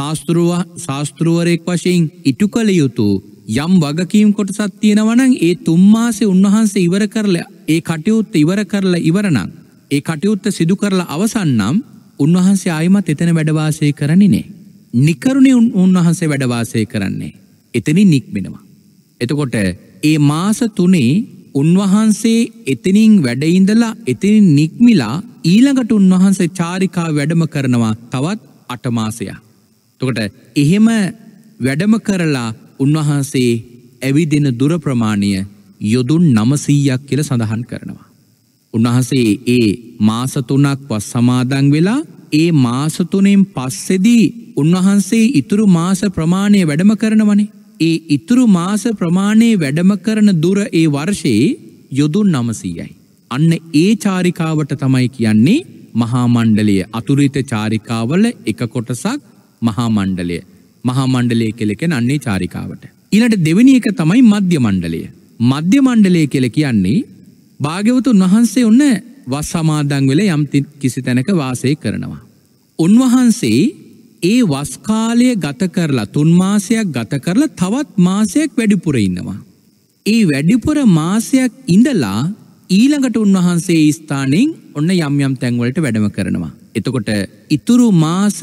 ශාස්ත්‍රවරයෙක් වශයෙන් ඉටු කළ යුතු යම් වගකීම් කොටසක් තියෙනවා නම් ඒ 3 මාසේ උන්වහන්සේ ඉවර කරලා ඒ කටයුත්ත ඉවර කරලා ඉවර නම් ඒ කටයුත්ත සිදු කරලා අවසන් නම් උන්වහන්සේ ආයිමත් එතන වැඩ වාසය කරන්නේ නැහැ. නිකරුණේ උන්වහන්සේ වැඩ වාසය කරන්නේ. එතනින් නික්මෙනවා. එතකොට ඒ මාස 3 උන්වහන්සේ එතනින් වැඩ ඉඳලා එතනින් නික්මිලා ඊළඟට උන්වහන්සේ චාරිකා වැඩම කරනවා තවත් 8 මාසයක්. එතකොට එහෙම වැඩම කරලා උන්වහන්සේ ඇවිදින දුර ප්‍රමාණය යොදුන් 900ක් කියලා සඳහන් කරනවා. උන්වහන්සේ ඒ මාස 3ක් වස් සමාදන් වෙලා ඒ මාස 3න් පස්සේදී උන්වහන්සේ ඉතුරු මාස ප්‍රමාණය වැඩම කරනවනේ. ඒ ඉතුරු මාස ප්‍රමාණය වැඩම කරන දුර ඒ වර්ෂයේ යොදුන් 900යි. අන්න ඒ චාරිකාවට තමයි කියන්නේ මහා මණ්ඩලය. අතුරිත චාරිකාවල එක කොටසක් මහා මණ්ඩලය. මහා මණ්ඩලය කියලා කියන්නේ අන්නේ චාරිකාවට. ඊළඟ දෙවෙනි එක තමයි මධ්‍ය මණ්ඩලය. මධ්‍ය මණ්ඩලය කියලා කියන්නේ භාග්‍යවතුන් වහන්සේ ඔන්න වස් සමාදන් වෙලා යම් කිසි තැනක වාසය කරනවා. උන්වහන්සේ ඒ වස් කාලය ගත කරලා 3 මාසයක් ගත කරලා තවත් මාසයක් වැඩිපුර ඉන්නවා. ඒ වැඩිපුර මාසයක් ඉඳලා ඊළඟට උන්වහන්සේ ඒ ස්ථානෙන් ඔන්න යම් යම් තැන් වලට වැඩම කරනවා. එතකොට ඉතුරු මාස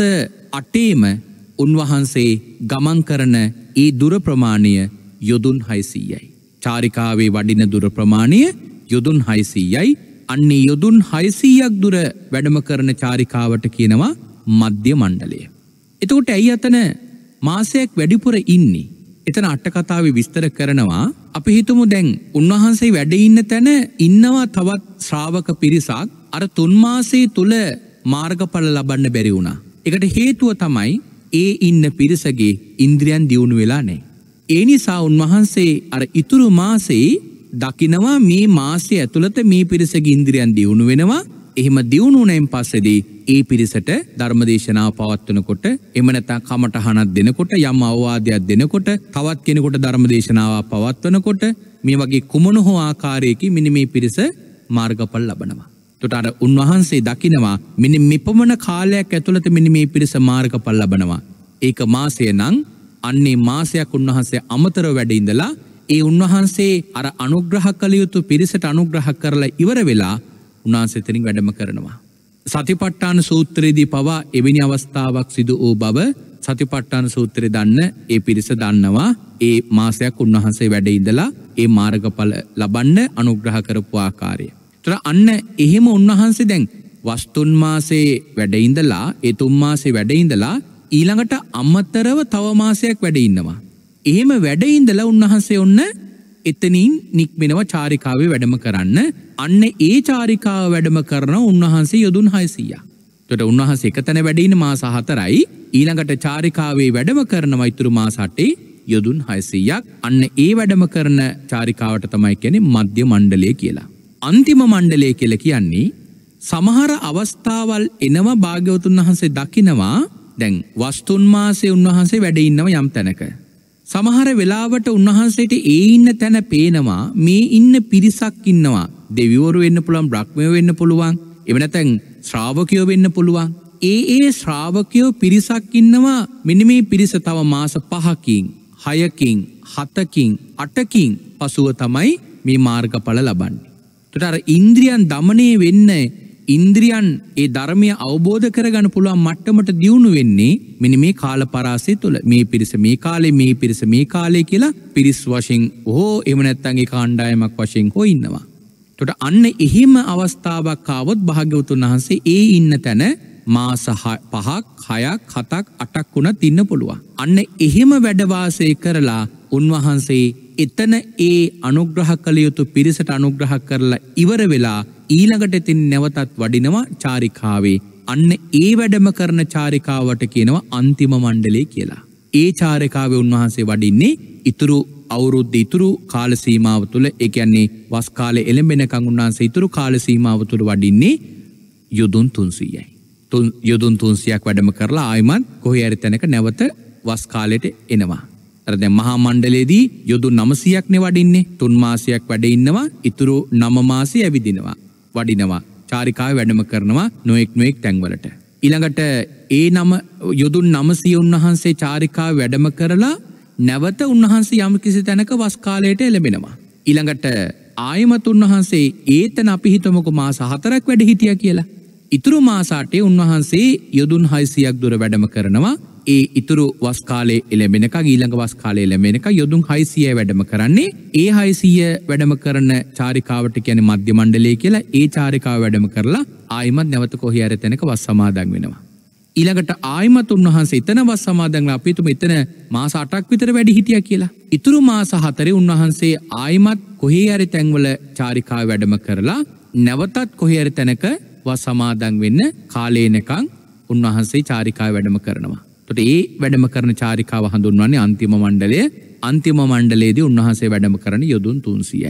8ෙම උන්වහන්සේ ගමන් කරන ඒ දුර ප්‍රමාණය යොදුන් 600යි. චාරිකාවේ වඩින දුර ප්‍රමාණය යොදුන් 600යි. අන්නේ යොදුන් 600ක් දුර වැඩම කරන චාරිකාවට කියනවා මධ්‍ය මණ්ඩලය. එතකොට ඇයි අතන මාසයක් වැඩිපුර ඉන්නේ? එතන අට කතාවේ විස්තර කරනවා. අපි හිතමු දැන් උන්වහන්සේ වැඩ ඉන්න තැන ඉන්නවා තවත් ශ්‍රාවක පිරිසක් අර 3 මාසයේ තුල මාර්ගඵල ලබන්න බැරි වුණා. ඒකට හේතුව තමයි ඒ ඉන්න පිරිසගේ ඉන්ද්‍රියන් දියුණු වෙලා නැහැ. ඒ නිසා උන්වහන්සේ අර ඉතුරු මාසේ දකිනවා මේ මාසය ඇතුළත මේ පිරිසගේ ඉන්ද්‍රියන් දියුණු වෙනවා. එහෙම දියුණු වුණෙන් පස්සේදී ඒ පිරිසට ධර්මදේශනාව පවත්වනකොට එහෙම නැත්නම් කමටහනක් දෙනකොට යම් අවවාදයක් දෙනකොට තවත් කෙනෙකුට ධර්මදේශනාව පවත්වනකොට මේ වගේ කුමන හෝ ආකාරයකින් මෙන්න මේ පිරිස මාර්ගඵල ලබනවා. එතකොට අර උන්වහන්සේ දකිනවා මෙන්න මෙපමණ කාලයක් ඇතුළත මෙන්න මේ පිරිස මාර්ගඵල ලබනවා. ඒක මාසය නම් අන්නේ මාසයක් උන්වහන්සේ අමතරව වැඩ ඉඳලා ඒ උන්වහන්සේ අර අනුග්‍රහ කළ යුතු පිරිසට අනුග්‍රහ කරලා ඉවර වෙලා උන්වහන්සේ එතනින් වැඩම කරනවා. සතිපට්ඨාන සූත්‍රයේදී පවා එවැනි අවස්ථාවක් සිදු වූ බව සතිපට්ඨාන සූත්‍රයේ දන්න ඒ පිරිස දන්නවා. ඒ මාසයක් උන්වහන්සේ වැඩ ඉඳලා ඒ මාර්ගඵල ලබන්න අනුග්‍රහ කරපු ආකාරය. ඒතර අන්න එහෙම උන්වහන්සේ දැන් වස් 3 මාසේ වැඩ ඉඳලා ඒ 3 මාසේ වැඩ ඉඳලා ඊළඟට අමතරව තව මාසයක් වැඩ ඉන්නවා. එහෙම වැඩ ඉඳලා උන්වහන්සේ ඔන්න එතනින් නික්මෙනවා චාරිකාවේ වැඩම කරන්න. අන්න ඒ චාරිකාව වැඩම කරන උන්වහන්සේ යොදුන් 600ක්. එතකොට උන්වහන්සේ එකතැන වැඩ ඉන්න මාස 4යි ඊළඟට චාරිකාවේ වැඩම කරනවා ඉතුරු මාස 8 යොදුන් 600ක්. අන්න ඒ වැඩම කරන චාරිකාවට තමයි කියන්නේ මධ්‍ය මණ්ඩලය කියලා. අන්තිම මණ්ඩලය කියලා කියන්නේ සමහර අවස්ථාවල් එනවා භාග්‍යවතුන් වහන්සේ දකිනවා දැන් වස් 3 මාසේ උන්වහන්සේ වැඩ ඉන්නවා යම් තැනක. සමහර වෙලාවට උන්වහන්සේට ඒ ඉන්න තැන පේනවා මේ ඉන්න පිරිසක් ඉන්නවා. දෙවිවරු වෙන්න පුළුවන්, බ්‍රහ්මයෝ වෙන්න පුළුවන්, එහෙම නැත්නම් ශ්‍රාවකයෝ වෙන්න පුළුවන්. ඒ ශ්‍රාවකයෝ පිරිසක් ඉන්නවා. මෙන්න මේ පිරිස තව මාස 5කින්, 6කින්, 7කින්, 8කින් පසුව තමයි මේ මාර්ගඵල ලබන්නේ. ඒකට අර ඉන්ද්‍රියන් দমনය වෙන්න ඉන්ද්‍රියන් ඒ ධර්මය අවබෝධ කරගන්න පුළුවන් මට්ටමට දියුණු වෙන්නේ මෙන්න මේ කාල පරාසය තුළ. මේ පිරිස මේ කාලේ, මේ පිරිස මේ කාලේ කියලා පිරිස් වශයෙන් හෝ එහෙම නැත්නම් ඒ කාණ්ඩායමක් වශයෙන් හෝ ඉන්නවා. එතකොට අන්න එහෙම අවස්ථාවක් ආවොත් භාග්‍යවතුන් වහන්සේ ඒ ඉන්න තැන මාස 5ක්, 6ක්, 7ක්, 8ක් වුණත් ඉන්න පුළුවන්. අන්න එහෙම වැඩ වාසය කරලා උන්වහන්සේ එතන ඒ අනුග්‍රහ කළ යුතු පිරිසට අනුග්‍රහ කරලා ඉවර වෙලා ඊළඟට තින් නැවතත් වඩිනවා චාරිකාවේ. අන්න ඒ වැඩම කරන චාරිකාවට කියනවා අන්තිම මණ්ඩලය කියලා. ඒ චාරිකාවේ උන්වහන්සේ වඩින්නේ ඉතුරු අවුරුද්ද ඉතුරු කාල සීමාව තුළ, ඒ කියන්නේ වස් කාලේ එළඹෙනකන් උන්වහන්සේ ඉතුරු කාල සීමාව තුළ වඩින්නේ යොදුන් 300යි. යොදුන් 300ක් වැඩම කරලා ආයිමත් කොහේ හරි තැනක නැවත වස් කාලෙට එනවා. අර දැන් මහා මණ්ඩලයේදී යොදුන් 900ක් නේ වඩින්නේ. 3 මාසයක් වැඩ ඉන්නවා, ඉතුරු 9 මාසෙ ඇවිදිනවා, වඩිනවා, චාරිකාවේ වැඩම කරනවා නොඑක් තැන්වලට. ඊළඟට ඒ යොදුන් 900 උන්වහන්සේ චාරිකාවේ වැඩම කරලා නැවත උන්වහන්සේ යම් කිසි තැනක වස් කාලයට එළඹෙනවා. ඊළඟට ආයමත් උන්වහන්සේ ඒතන අපි හිතමුකෝ මාස 4ක් වැඩ හිටියා කියලා. ඉතුරු මාස 8 උන්වහන්සේ යොදුන් 600ක් දුර වැඩම කරනවා. ඒ ඉතුරු වස් කාලේ එළඹෙනකන් ඊළඟ වස් කාලේ එළඹෙනකන් යොදුන් 600 වැඩම කරන්නේ. ඒ 600 වැඩම කරන චාරිකාවට කියන්නේ මධ්‍ය මණ්ඩලය කියලා. ඒ චාරිකාව වැඩම කරලා ආයිමත් නැවත කොහේ හරි තැනක වස් සමාදන් වෙනවා. ඊළඟට ආයිමත් උන්වහන්සේ එතන වස් සමාදන් වෙලා අපි තුමු එතන මාස 8ක් විතර වැඩි හිටියා කියලා. ඉතුරු මාස 4 උන්වහන්සේ ආයිමත් කොහේ හරි තැන්වල චාරිකාව වැඩම කරලා නැවතත් කොහේ හරි තැනක වස් සමාදන් වෙන්න කාලේනකන් උන්වහන්සේ චාරිකාව වැඩම කරනවා. එතකොට ඒ වැඩම කරන චාරිකාව හඳුන්වන්නේ අන්තිම මණ්ඩලය. අන්තිම මණ්ඩලයේදී උන්වහන්සේ වැඩම කරන යොදුන් 300යි.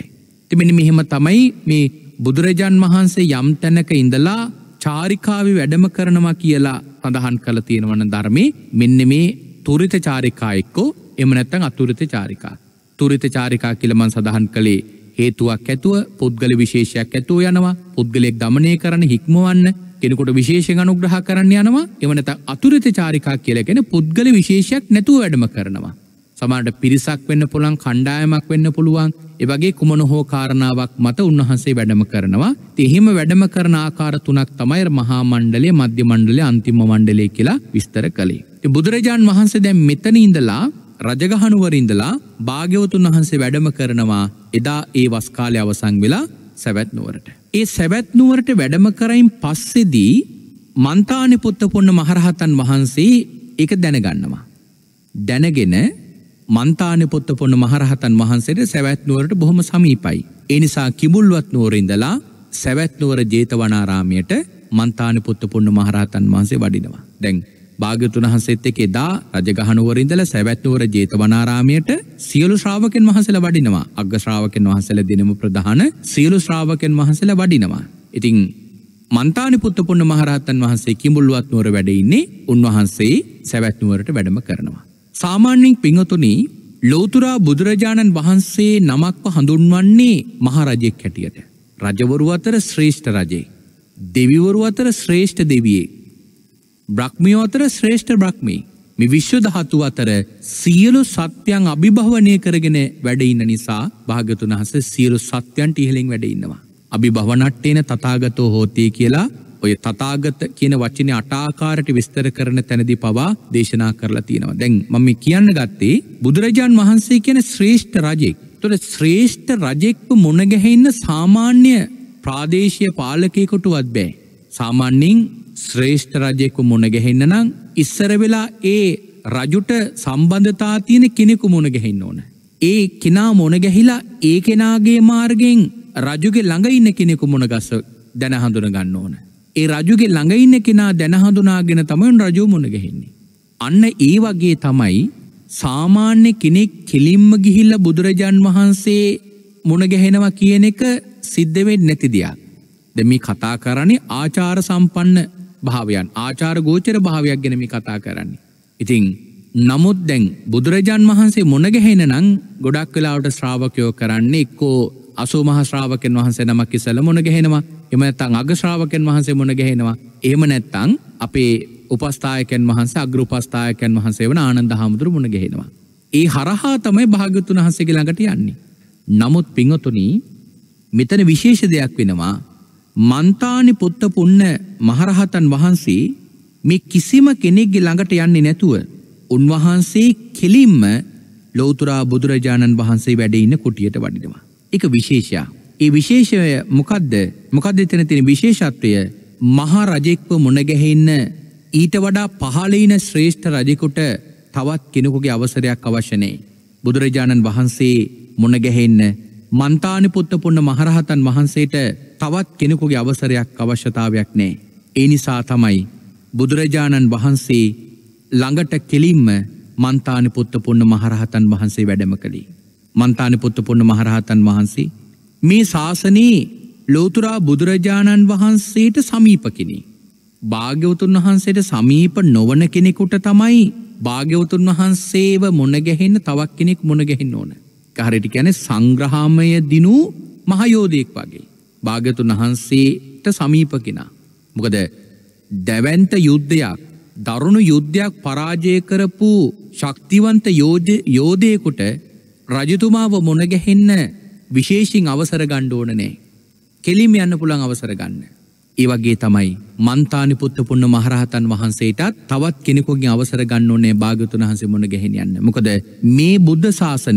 මෙන්න මෙහෙම තමයි මේ බුදුරජාන් වහන්සේ යම් තැනක ඉඳලා චාරිකාවේ වැඩම කරනවා කියලා සඳහන් කරලා තියෙනවන ධර්මයේ මෙන්න මේ තුරිත චාරිකා එක්කෝ එහෙම නැත්නම් අතුරිත චාරිකා. තුරිත චාරිකා කියලා මම සඳහන් කළේ හේතුවක් ඇතුව පුද්ගල විශේෂයක් ඇතුව යනවා. පුද්ගලයෙක් দমনය කරන්න හික්මවන්න කෙනෙකුට විශේෂයෙන් අනුග්‍රහ කරන්න යනවා. එහෙම නැත්නම් අතුරිත චාරිකා කියලා කියන්නේ පුද්ගල විශේෂයක් නැතුව වැඩම කරනවා. සමහරට පිරිසක් වෙන්න පුළුවන්, කණ්ඩායමක් වෙන්න පුළුවන්. ඒ වගේ කුමන හෝ කාරණාවක් මත උන්වහන්සේ වැඩම කරනවා. ඉතින් එහෙම වැඩම කරන ආකාර තුනක් තමයි මහා මණ්ඩලය, මධ්‍ය මණ්ඩලය, අන්තිම මණ්ඩලය කියලා විස්තර කළේ. ඉතින් බුදුරජාන් වහන්සේ දැන් මෙතන ඉඳලා රජගහනුවර ඉඳලා භාග්‍යවතුන් වහන්සේ වැඩම කරනවා එදා ඒ වස් කාලේ අවසන් වෙලා සවැත් නුවරට. ඒ සවැත් නුවරට වැඩම කරයින් පස්සේදී මන්තානිපුත්ත පුන්න මහරහතන් වහන්සේ ඒක දැනගන්නවා. දැනගෙන මන්තානිපුත්ත පුන්න මහරහතන් වහන්සේට සවැත් නුවරට බොහොම සමීපයි. ඒ නිසා කිඹුල්වත් නුවර ඉඳලා සවැත් නුවර ජේතවනාරාමයට මන්තානිපුත්ත පුන්න මහරහතන් වහන්සේ වඩිනවා. දැන් භාග්‍යවතුන් වහන්සේත් එක්ක එදා රජගහනුවර ඉඳලා සවැත් නුවර ජේතවනාරාමයට සියලු ශ්‍රාවකයන් වහන්සේලා වඩිනවා. අග්ග ශ්‍රාවකයන් වහන්සේලා දිනමු ප්‍රධාන සියලු ශ්‍රාවකයන් වහන්සේලා වඩිනවා. ඉතින් මන්තානිපුත්ත පුන්න මහරහතන් වහන්සේ කිඹුල්වත් නුවර වැඩ ඉන්නේ. උන්වහන්සේ සවැත් නුවරට වැඩම කරනවා. සාමාන්‍යයෙන් පින්වතුනි ලෞතුරා බුදුරජාණන් වහන්සේ නමක්ව හඳුන්වන්නේ මහරජෙක් හැටියට. රජවරු අතර ශ්‍රේෂ්ඨ රජෙක්. දෙවිවරු අතර ශ්‍රේෂ්ඨ දෙවියෙක්. බ්‍රහ්මියෝ අතර ශ්‍රේෂ්ඨ බ්‍රහ්මී. මේ විශ්ව ධාතු අතර සියලු සත්‍යයන් අභිභවනය කරගෙන වැඩ ඉන්න නිසා භාග්‍යවතුන් වහන්සේ සියලු සත්‍යයන්ට ඉහළින් වැඩ ඉන්නවා. අභිභවනට්ටේන තථාගතෝ හෝති කියලා ඔය තථාගත කියන වචනේ අට ආකාරයට විස්තර කරන තැනදී පවා දේශනා කරලා තියෙනවා. දැන් මම මේ කියන්න ගත්තේ බුදුරජාන් වහන්සේ කියන ශ්‍රේෂ්ඨ රජෙක්. ඒතකොට ශ්‍රේෂ්ඨ රජෙක්ව මුණ ගැහෙන්න සාමාන්‍ය ප්‍රාදේශීය පාලකයෙකුටවත් බෑ. සාමාන්‍යයෙන් ශ්‍රේෂ්ඨ රජෙකු මුණ ගැහෙන්න නම් ඉස්සර වෙලා ඒ රජුට සම්බන්ධතා තියෙන කෙනෙකු මුණ ගැහෙන්න ඕන. ඒ කෙනා මුණ ගැහිලා ඒ කෙනාගේ මාර්ගයෙන් රජුගේ ළඟ ඉන්න කෙනෙකු මුණ ගැස දැන හඳුන ගන්න ඕන. ඒ රජුගේ ළඟ ඉන්න කෙනා දැන හඳුනාගෙන තමයි රජු මුණ ගැහෙන්නේ. අන්න ඒ වගේ තමයි සාමාන්‍ය කෙනෙක් කෙලින්ම ගිහිල්ලා බුදුරජාන් වහන්සේ මුණ ගැහෙනවා කියන එක සිද්ධ වෙන්නේ නැති දෙයක්. දැන් මේ කතා කරන්නේ ආචාර සම්පන්න භාවයන්, ආචාර ගෝචර භාවයක් ගැන මේ කතා කරන්නේ. ඉතින් නමුත් දැන් බුදුරජාන් වහන්සේ මුණ ගැහෙන නම් ගොඩක් වෙලාවට ශ්‍රාවකයෝ කරන්නේ එක්කෝ 80 මහා ශ්‍රාවකයන් වහන්සේ නමක් ඉස්සෙල්ලා මුණ ගැහෙනවා. එහෙම නැත්නම් අග ශ්‍රාවකයන් වහන්සේ මුණ ගැහෙනවා. එහෙම නැත්නම් අපේ උපස්ථායකයන් වහන්සේ අග්‍ර උපස්ථායකයන් වහන්සේ වන ආනන්ද හාමුදුරු මුණ ගැහෙනවා. ඒ හරහා තමයි භාග්‍යවතුන් වහන්සේගේ ළඟට යන්නේ. නමුත් පින්වතුනි මෙතන විශේෂ දෙයක් වෙනවා. මන්තානිපුත්ත පුන්න මහරහතන් වහන්සේ මේ කිසිම කෙනෙක්ගේ ළඟට යන්නේ නැතුව උන්වහන්සේ කෙලින්ම ලෞතුරා බුදුරජාණන් වහන්සේ වැඩ ඉන්න කුටියට වඩිනවා. ඒක විශේෂයක්. ඒ විශේෂය මොකද්ද? මොකද්ද එතන තියෙන විශේෂත්වය? මහා රජෙක්ව මුණ ගැහෙන්න ඊට වඩා පහළ ඉන ශ්‍රේෂ්ඨ රජෙකුට තවත් කෙනෙකුගේ අවසරයක් අවශ්‍ය නැහැ. බුදුරජාණන් වහන්සේ මුණ ගැහෙන්න මන්තානිපුත්ත පුන්න මහරහතන් වහන්සේට තවත් කෙනෙකුගේ අවසරයක් අවශ්‍යතාවයක් නැහැ. ඒ නිසා තමයි බුදුරජාණන් වහන්සේ ළඟට කෙලින්ම මන්තානිපුත්ත පුන්න මහරහතන් වහන්සේ වැඩම කළේ. මන්තානිපුත්ත පුන්න මහරහතන් වහන්සේ මේ ශාසනයේ ලෞතුරා බුදුරජාණන් වහන්සේට සමීප කෙනෙක්. භාග්‍යවතුන් වහන්සේට සමීප නොවන කෙනෙකුට තමයි භාග්‍යවතුන් වහන්සේව මුණ ගැහෙන්න තවත් කෙනෙක් මුණ ගැහෙන්න ඕන. හරියට කියන්නේ සංග්‍රහාමය දිනු මහයෝධයෙක් වගේ. භාග්‍යවතුන් වහන්සේට සමීප කෙනා. මොකද දැවැන්ත යුද්ධයක්, දරුණු යුද්ධයක් පරාජය කරපු ශක්තිවන්ත යෝධයෙකුට රජතුමාව මුණ ගැහෙන්න විශේෂයෙන් අවසර ගන්න ඕන නෑ. කෙලින්ම යන්න පුළුවන් අවසර ගන්න. ඒ වගේ තමයි මන්තානිපුත්ත පුන්න මහරහතන් වහන්සේටත් තවත් කෙනෙකුගෙන් අවසර ගන්න ඕනේ භාග්‍යවතුන් වහන්සේ මුණ ගැහෙන්න යන්න. මොකද මේ බුද්ධ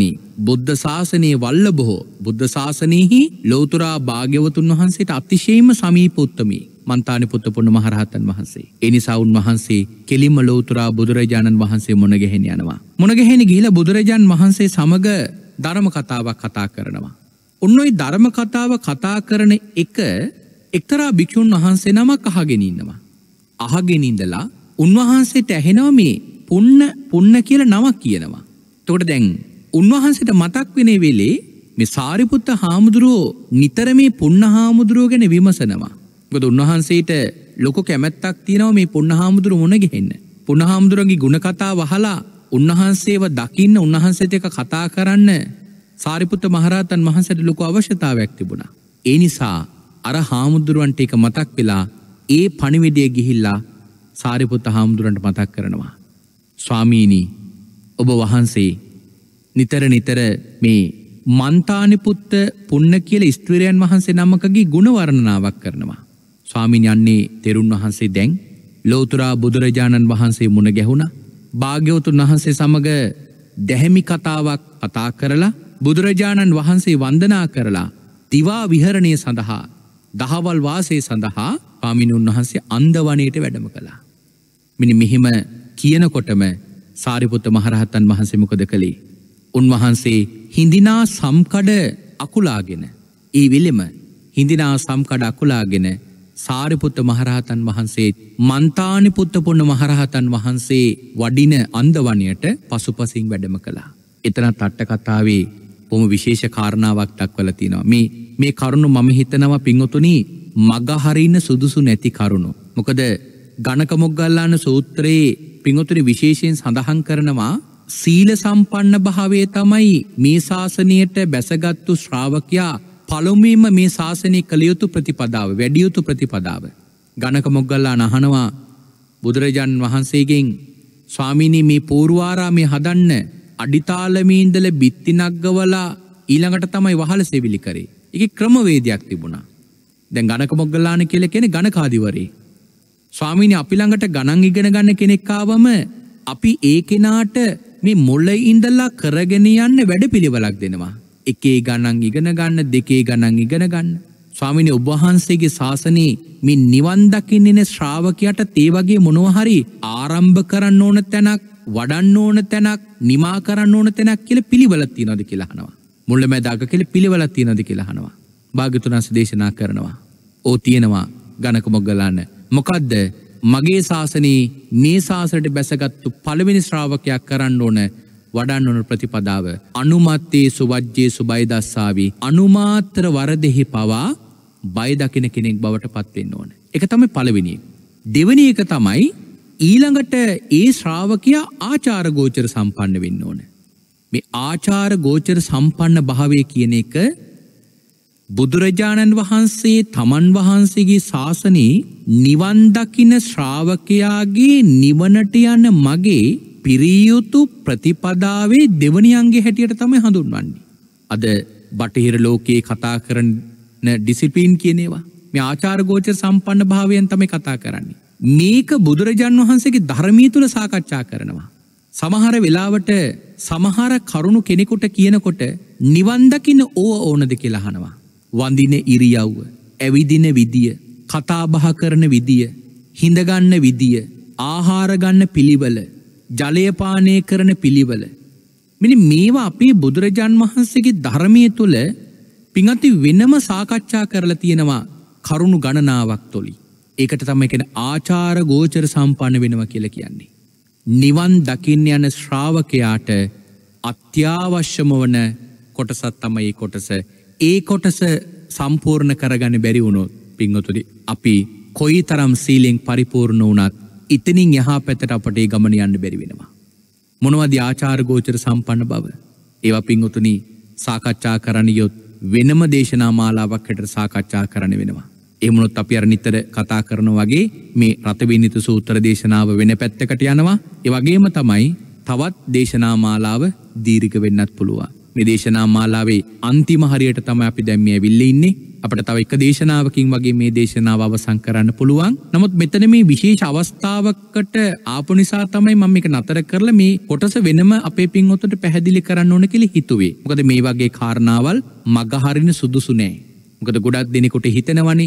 ශාසනයේ වල්ලභෝ බුද්ධ ශාසනයෙහි ලෞතුරා භාග්‍යවතුන් වහන්සේට අතිශයින්ම සමීප උත්තමී මන්තානිපුත්ත පුන්න මහරහතන් වහන්සේ. ඒ නිසා උන්වහන්සේ කෙලින්ම ලෞතුරා බුදුරජාණන් වහන්සේ මුණ ගැහෙන්න යනවා. මුණ ගැහෙන්න ගිහිලා බුදුරජාණන් වහන්සේ සමග ධර්ම කතාවක් කතා කරනවා. ඔන්නෝයි ධර්ම කතාව කතා කරන එක එක්තරා භික්ෂුන් වහන්සේ නමක් අහගෙන ඉන්නවා. අහගෙන ඉඳලා උන්වහන්සේට ඇහෙනවා මේ පුන්න කියලා නමක් කියනවා. එතකොට දැන් උන්වහන්සේට මතක් වෙන වෙලේ මේ සාරිපුත්ත හාමුදුරුවෝ නිතර මේ පුන්න හාමුදුරුවෝ ගැන විමසනවා. මොකද උන්වහන්සේට ලොකු කැමැත්තක් තියෙනවා මේ පුන්න හාමුදුරුවෝ මුණ ගැහෙන්න. පුන්න හාමුදුරුවන්ගේ ගුණ කතා වහලා උන්වහන්සේව දකින්න උන්වහන්සේත් එක්ක කතා කරන්න සාරිපුත්ත මහරහතන් වහන්සේට ලොකු අවශ්‍යතාවයක් තිබුණා. ඒ නිසා අර හාමුදුරුවන්ට ඒක මතක් වෙලා ඒ පණිවිඩය ගිහිල්ලා සාරිපුත්ත හාමුදුරුවන්ට මතක් කරනවා. ස්වාමීනි ඔබ වහන්සේ නිතර නිතර මේ මන්තානිපුත්ත පුන්න කියලා ස්ත්‍රීයන් වහන්සේ නමකගේ ගුණ වර්ණනාවක් කරනවා. ස්වාමීන් යන්නේ තෙරුන් වහන්සේ දැන් ලෝතුරා බුදුරජාණන් වහන්සේ මුණ ගැහුණා. භාග්‍යවතුන් වහන්සේ සමග දැහැමි කතාවක් කතා කරලා බුදුරජාණන් වහන්සේ වන්දනා කරලා දිවා විහරණය සඳහා දහවල් වාසය සඳහා ස්වාමීන් වහන්සේ අන්දවණයට වැඩම කළා. මෙන්න මෙහිම කියනකොටම සාරිපුත්ත මහරහතන් වහන්සේ මොකද කළේ? උන්වහන්සේ හිඳිනා සම්කඩ අකුලාගෙන ඒ වෙලෙම හිඳිනා සම්කඩ අකුලාගෙන සාරිපුත්ත මහරහතන් වහන්සේ මන්තානිපුත්ත පුන්න මහරහතන් වහන්සේ වඩින අන්දවණයට පසුපසින් වැඩම කළා. එතනත් අට කතාවේ බොහොම විශේෂ කාරණාවක් දක්වලා තියෙනවා. මේ කරුණ මම හිතනවා පින්වතුනි මග හරින්න සුදුසු නැති කරුණ. මොකද ගණක මොග්ගල්ලාන සූත්‍රයේ පින්වතුනි විශේෂයෙන් සඳහන් කරනවා සීල සම්පන්න භාවයේ තමයි මේ ශාසනයට බැසගත්තු ශ්‍රාවකයා පළමුවෙන්ම මේ ශාසනය කළ යුතු ප්‍රතිපදාව, වැඩි යුතු ප්‍රතිපදාව. ගණක මොග්ගල්ලාන අහනවා බුදුරජාණන් වහන්සේගෙන් ස්වාමීනි මේ පූර්වාරාමයේ හදන්න අඩිතාලමේ ඉඳලා බිත්ති නග්ගවලා ඊළඟට තමයි වහල සෙවිලි කරේ. ඒකේ ක්‍රමවේදයක් තිබුණා. දැන් ගණක මොග්ගල්ලාන කියලා කියන්නේ ගණකාදිවරේ. ස්වාමීනි අපි ළඟට ගණන් ඉගෙන ගන්න කෙනෙක් ආවම අපි ඒ කෙනාට මේ මොළේ ඉඳලා කරගෙන යන්න වැඩපිළිවෙලක් දෙනවා. එකේ ගණන් ඉගෙන ගන්න, දෙකේ ගණන් ඉගෙන ගන්න. ස්වාමීනි ඔබ වහන්සේගේ ශාසනයේ මේ නිවන් දකින්නේ ශ්‍රාවකයාට තේ වගේ මොනවා හරි ආරම්භ කරන්න ඕන තැනක්, වඩන්න ඕන තැනක්, නිමා කරන්න ඕන තැනක් කියලා පිළිවෙලක් තියනවද කියලා අහනවා. මුල්ලමැදාක කියලා පිළිවෙලක් තියනවද කියලා අහනවා. භාග්‍යවතුන් වහන්සේ දේශනා කරනවා. ඕ තියෙනවා ගණක මොග්ගල්ලාන. මොකද්ද? මගේ ශාසනයේ මේ ශාසනයට බැසගත්තු පළවෙනි ශ්‍රාවකයා කරන්න ඕන වඩන්න ඕන ප්‍රතිපදාව අනුමත්තේ සුවජ්ජේ සුබය දස්සාවි. අනුමාත්‍ර වරදෙහි පවා බය දකින කෙනෙක් බවට පත් වෙන්න ඕන. ඒක තමයි පළවෙනි. දෙවෙනි එක තමයි ඊළඟට ඒ ශ්‍රාවකයා ආචාර ගෝචර සම්පන්න වෙන්න ඕන. මේ ආචාර ගෝචර සම්පන්න භාවය කියන එක බුදුරජාණන් වහන්සේ තමන් වහන්සේගේ ශාසනයේ නිවන් දකින ශ්‍රාවකයාගේ නිවනට යන මගේ පිරියුතු ප්‍රතිපදාවේ දෙවනි අංගය හැටියට තමයි හඳුන්වන්නේ. අද බටහිර ලෝකයේ කතා කරන ඩිසිප්ලින් කියන ඒවා මේ ආචාර ගෝචර සම්පන්න භාවයෙන් තමයි කතා කරන්නේ. මේක බුදුරජාණන් වහන්සේගේ ධර්මයේ තුල සාකච්ඡා කරනවා. සමහර වෙලාවට සමහර කරුණු කෙනෙකුට කියනකොට නිවන් දකින්න ඕනද කියලා අහනවා. වඳින ඉරියව්ව, ඇවිදින විදිය, කතා බහ කරන විදිය, හිඳ ගන්න විදිය, ආහාර ගන්න පිළිවෙල, ජලය පානය කරන පිළිවෙල. මෙන්න මේවා අපේ බුදුරජාන් වහන්සේගේ ධර්මයේ තුල පිංගති වෙනම සාකච්ඡා කරලා තියෙනවා කරුණු ගණනාවක් තොලි. ඒකට තමයි කියන්නේ ආචාර ගෝචර සම්පන්න වෙනවා කියලා කියන්නේ. නිවන් දකින්න යන ශ්‍රාවකයාට අත්‍යවශ්‍යම වන කොටසක් තමයි මේ කොටස. ඒ කොටස සම්පූර්ණ කරගන්න බැරි වුණොත් පින්වතුනි අපි කොයිතරම් සීලෙන් පරිපූර්ණ වුණත් ඉතිනින් යහා පැත්තට අපට ඒ ගමන යන්න බැරි වෙනවා. මොනවද ආචාර ගෝචර සම්පන්න බව? ඒවා පින්වතුනි සාකච්ඡා කරන්න යොත් වෙනම දේශනා මාලාවක් හැටියට සාකච්ඡා කරන්න වෙනවා. එහෙම වුණොත් අපි අර නිතර කතා කරනවා වගේ මේ රතවිනිත සූත්‍ර දේශනාව වෙන පැත්තකට යනවා. ඒ වගේම තමයි තවත් දේශනා මාලාව දීර්ඝ වෙන්නත් පුළුවන්. මේ දේශනා මාලාවේ අන්තිම හරියට තමයි අපි දැන් මේ ඇවිල්ලා ඉන්නේ. අපිට තව එක දේශනාවකින් වගේ මේ දේශනාව අවසන් කරන්න පුළුවන්. නමුත් මෙතන මේ විශේෂ අවස්ථාවකට ආපු නිසා තමයි මම මේක නතර කරලා මේ කොටස වෙනම අපේ පින්වතුන්ට පැහැදිලි කරන්න ඕන කියලා හිතුවේ. මොකද මේ වගේ කාරණාවල් මග හරින සුදුසු නෑ. මොකද ගොඩක් දෙනෙකුට හිතෙනවනේ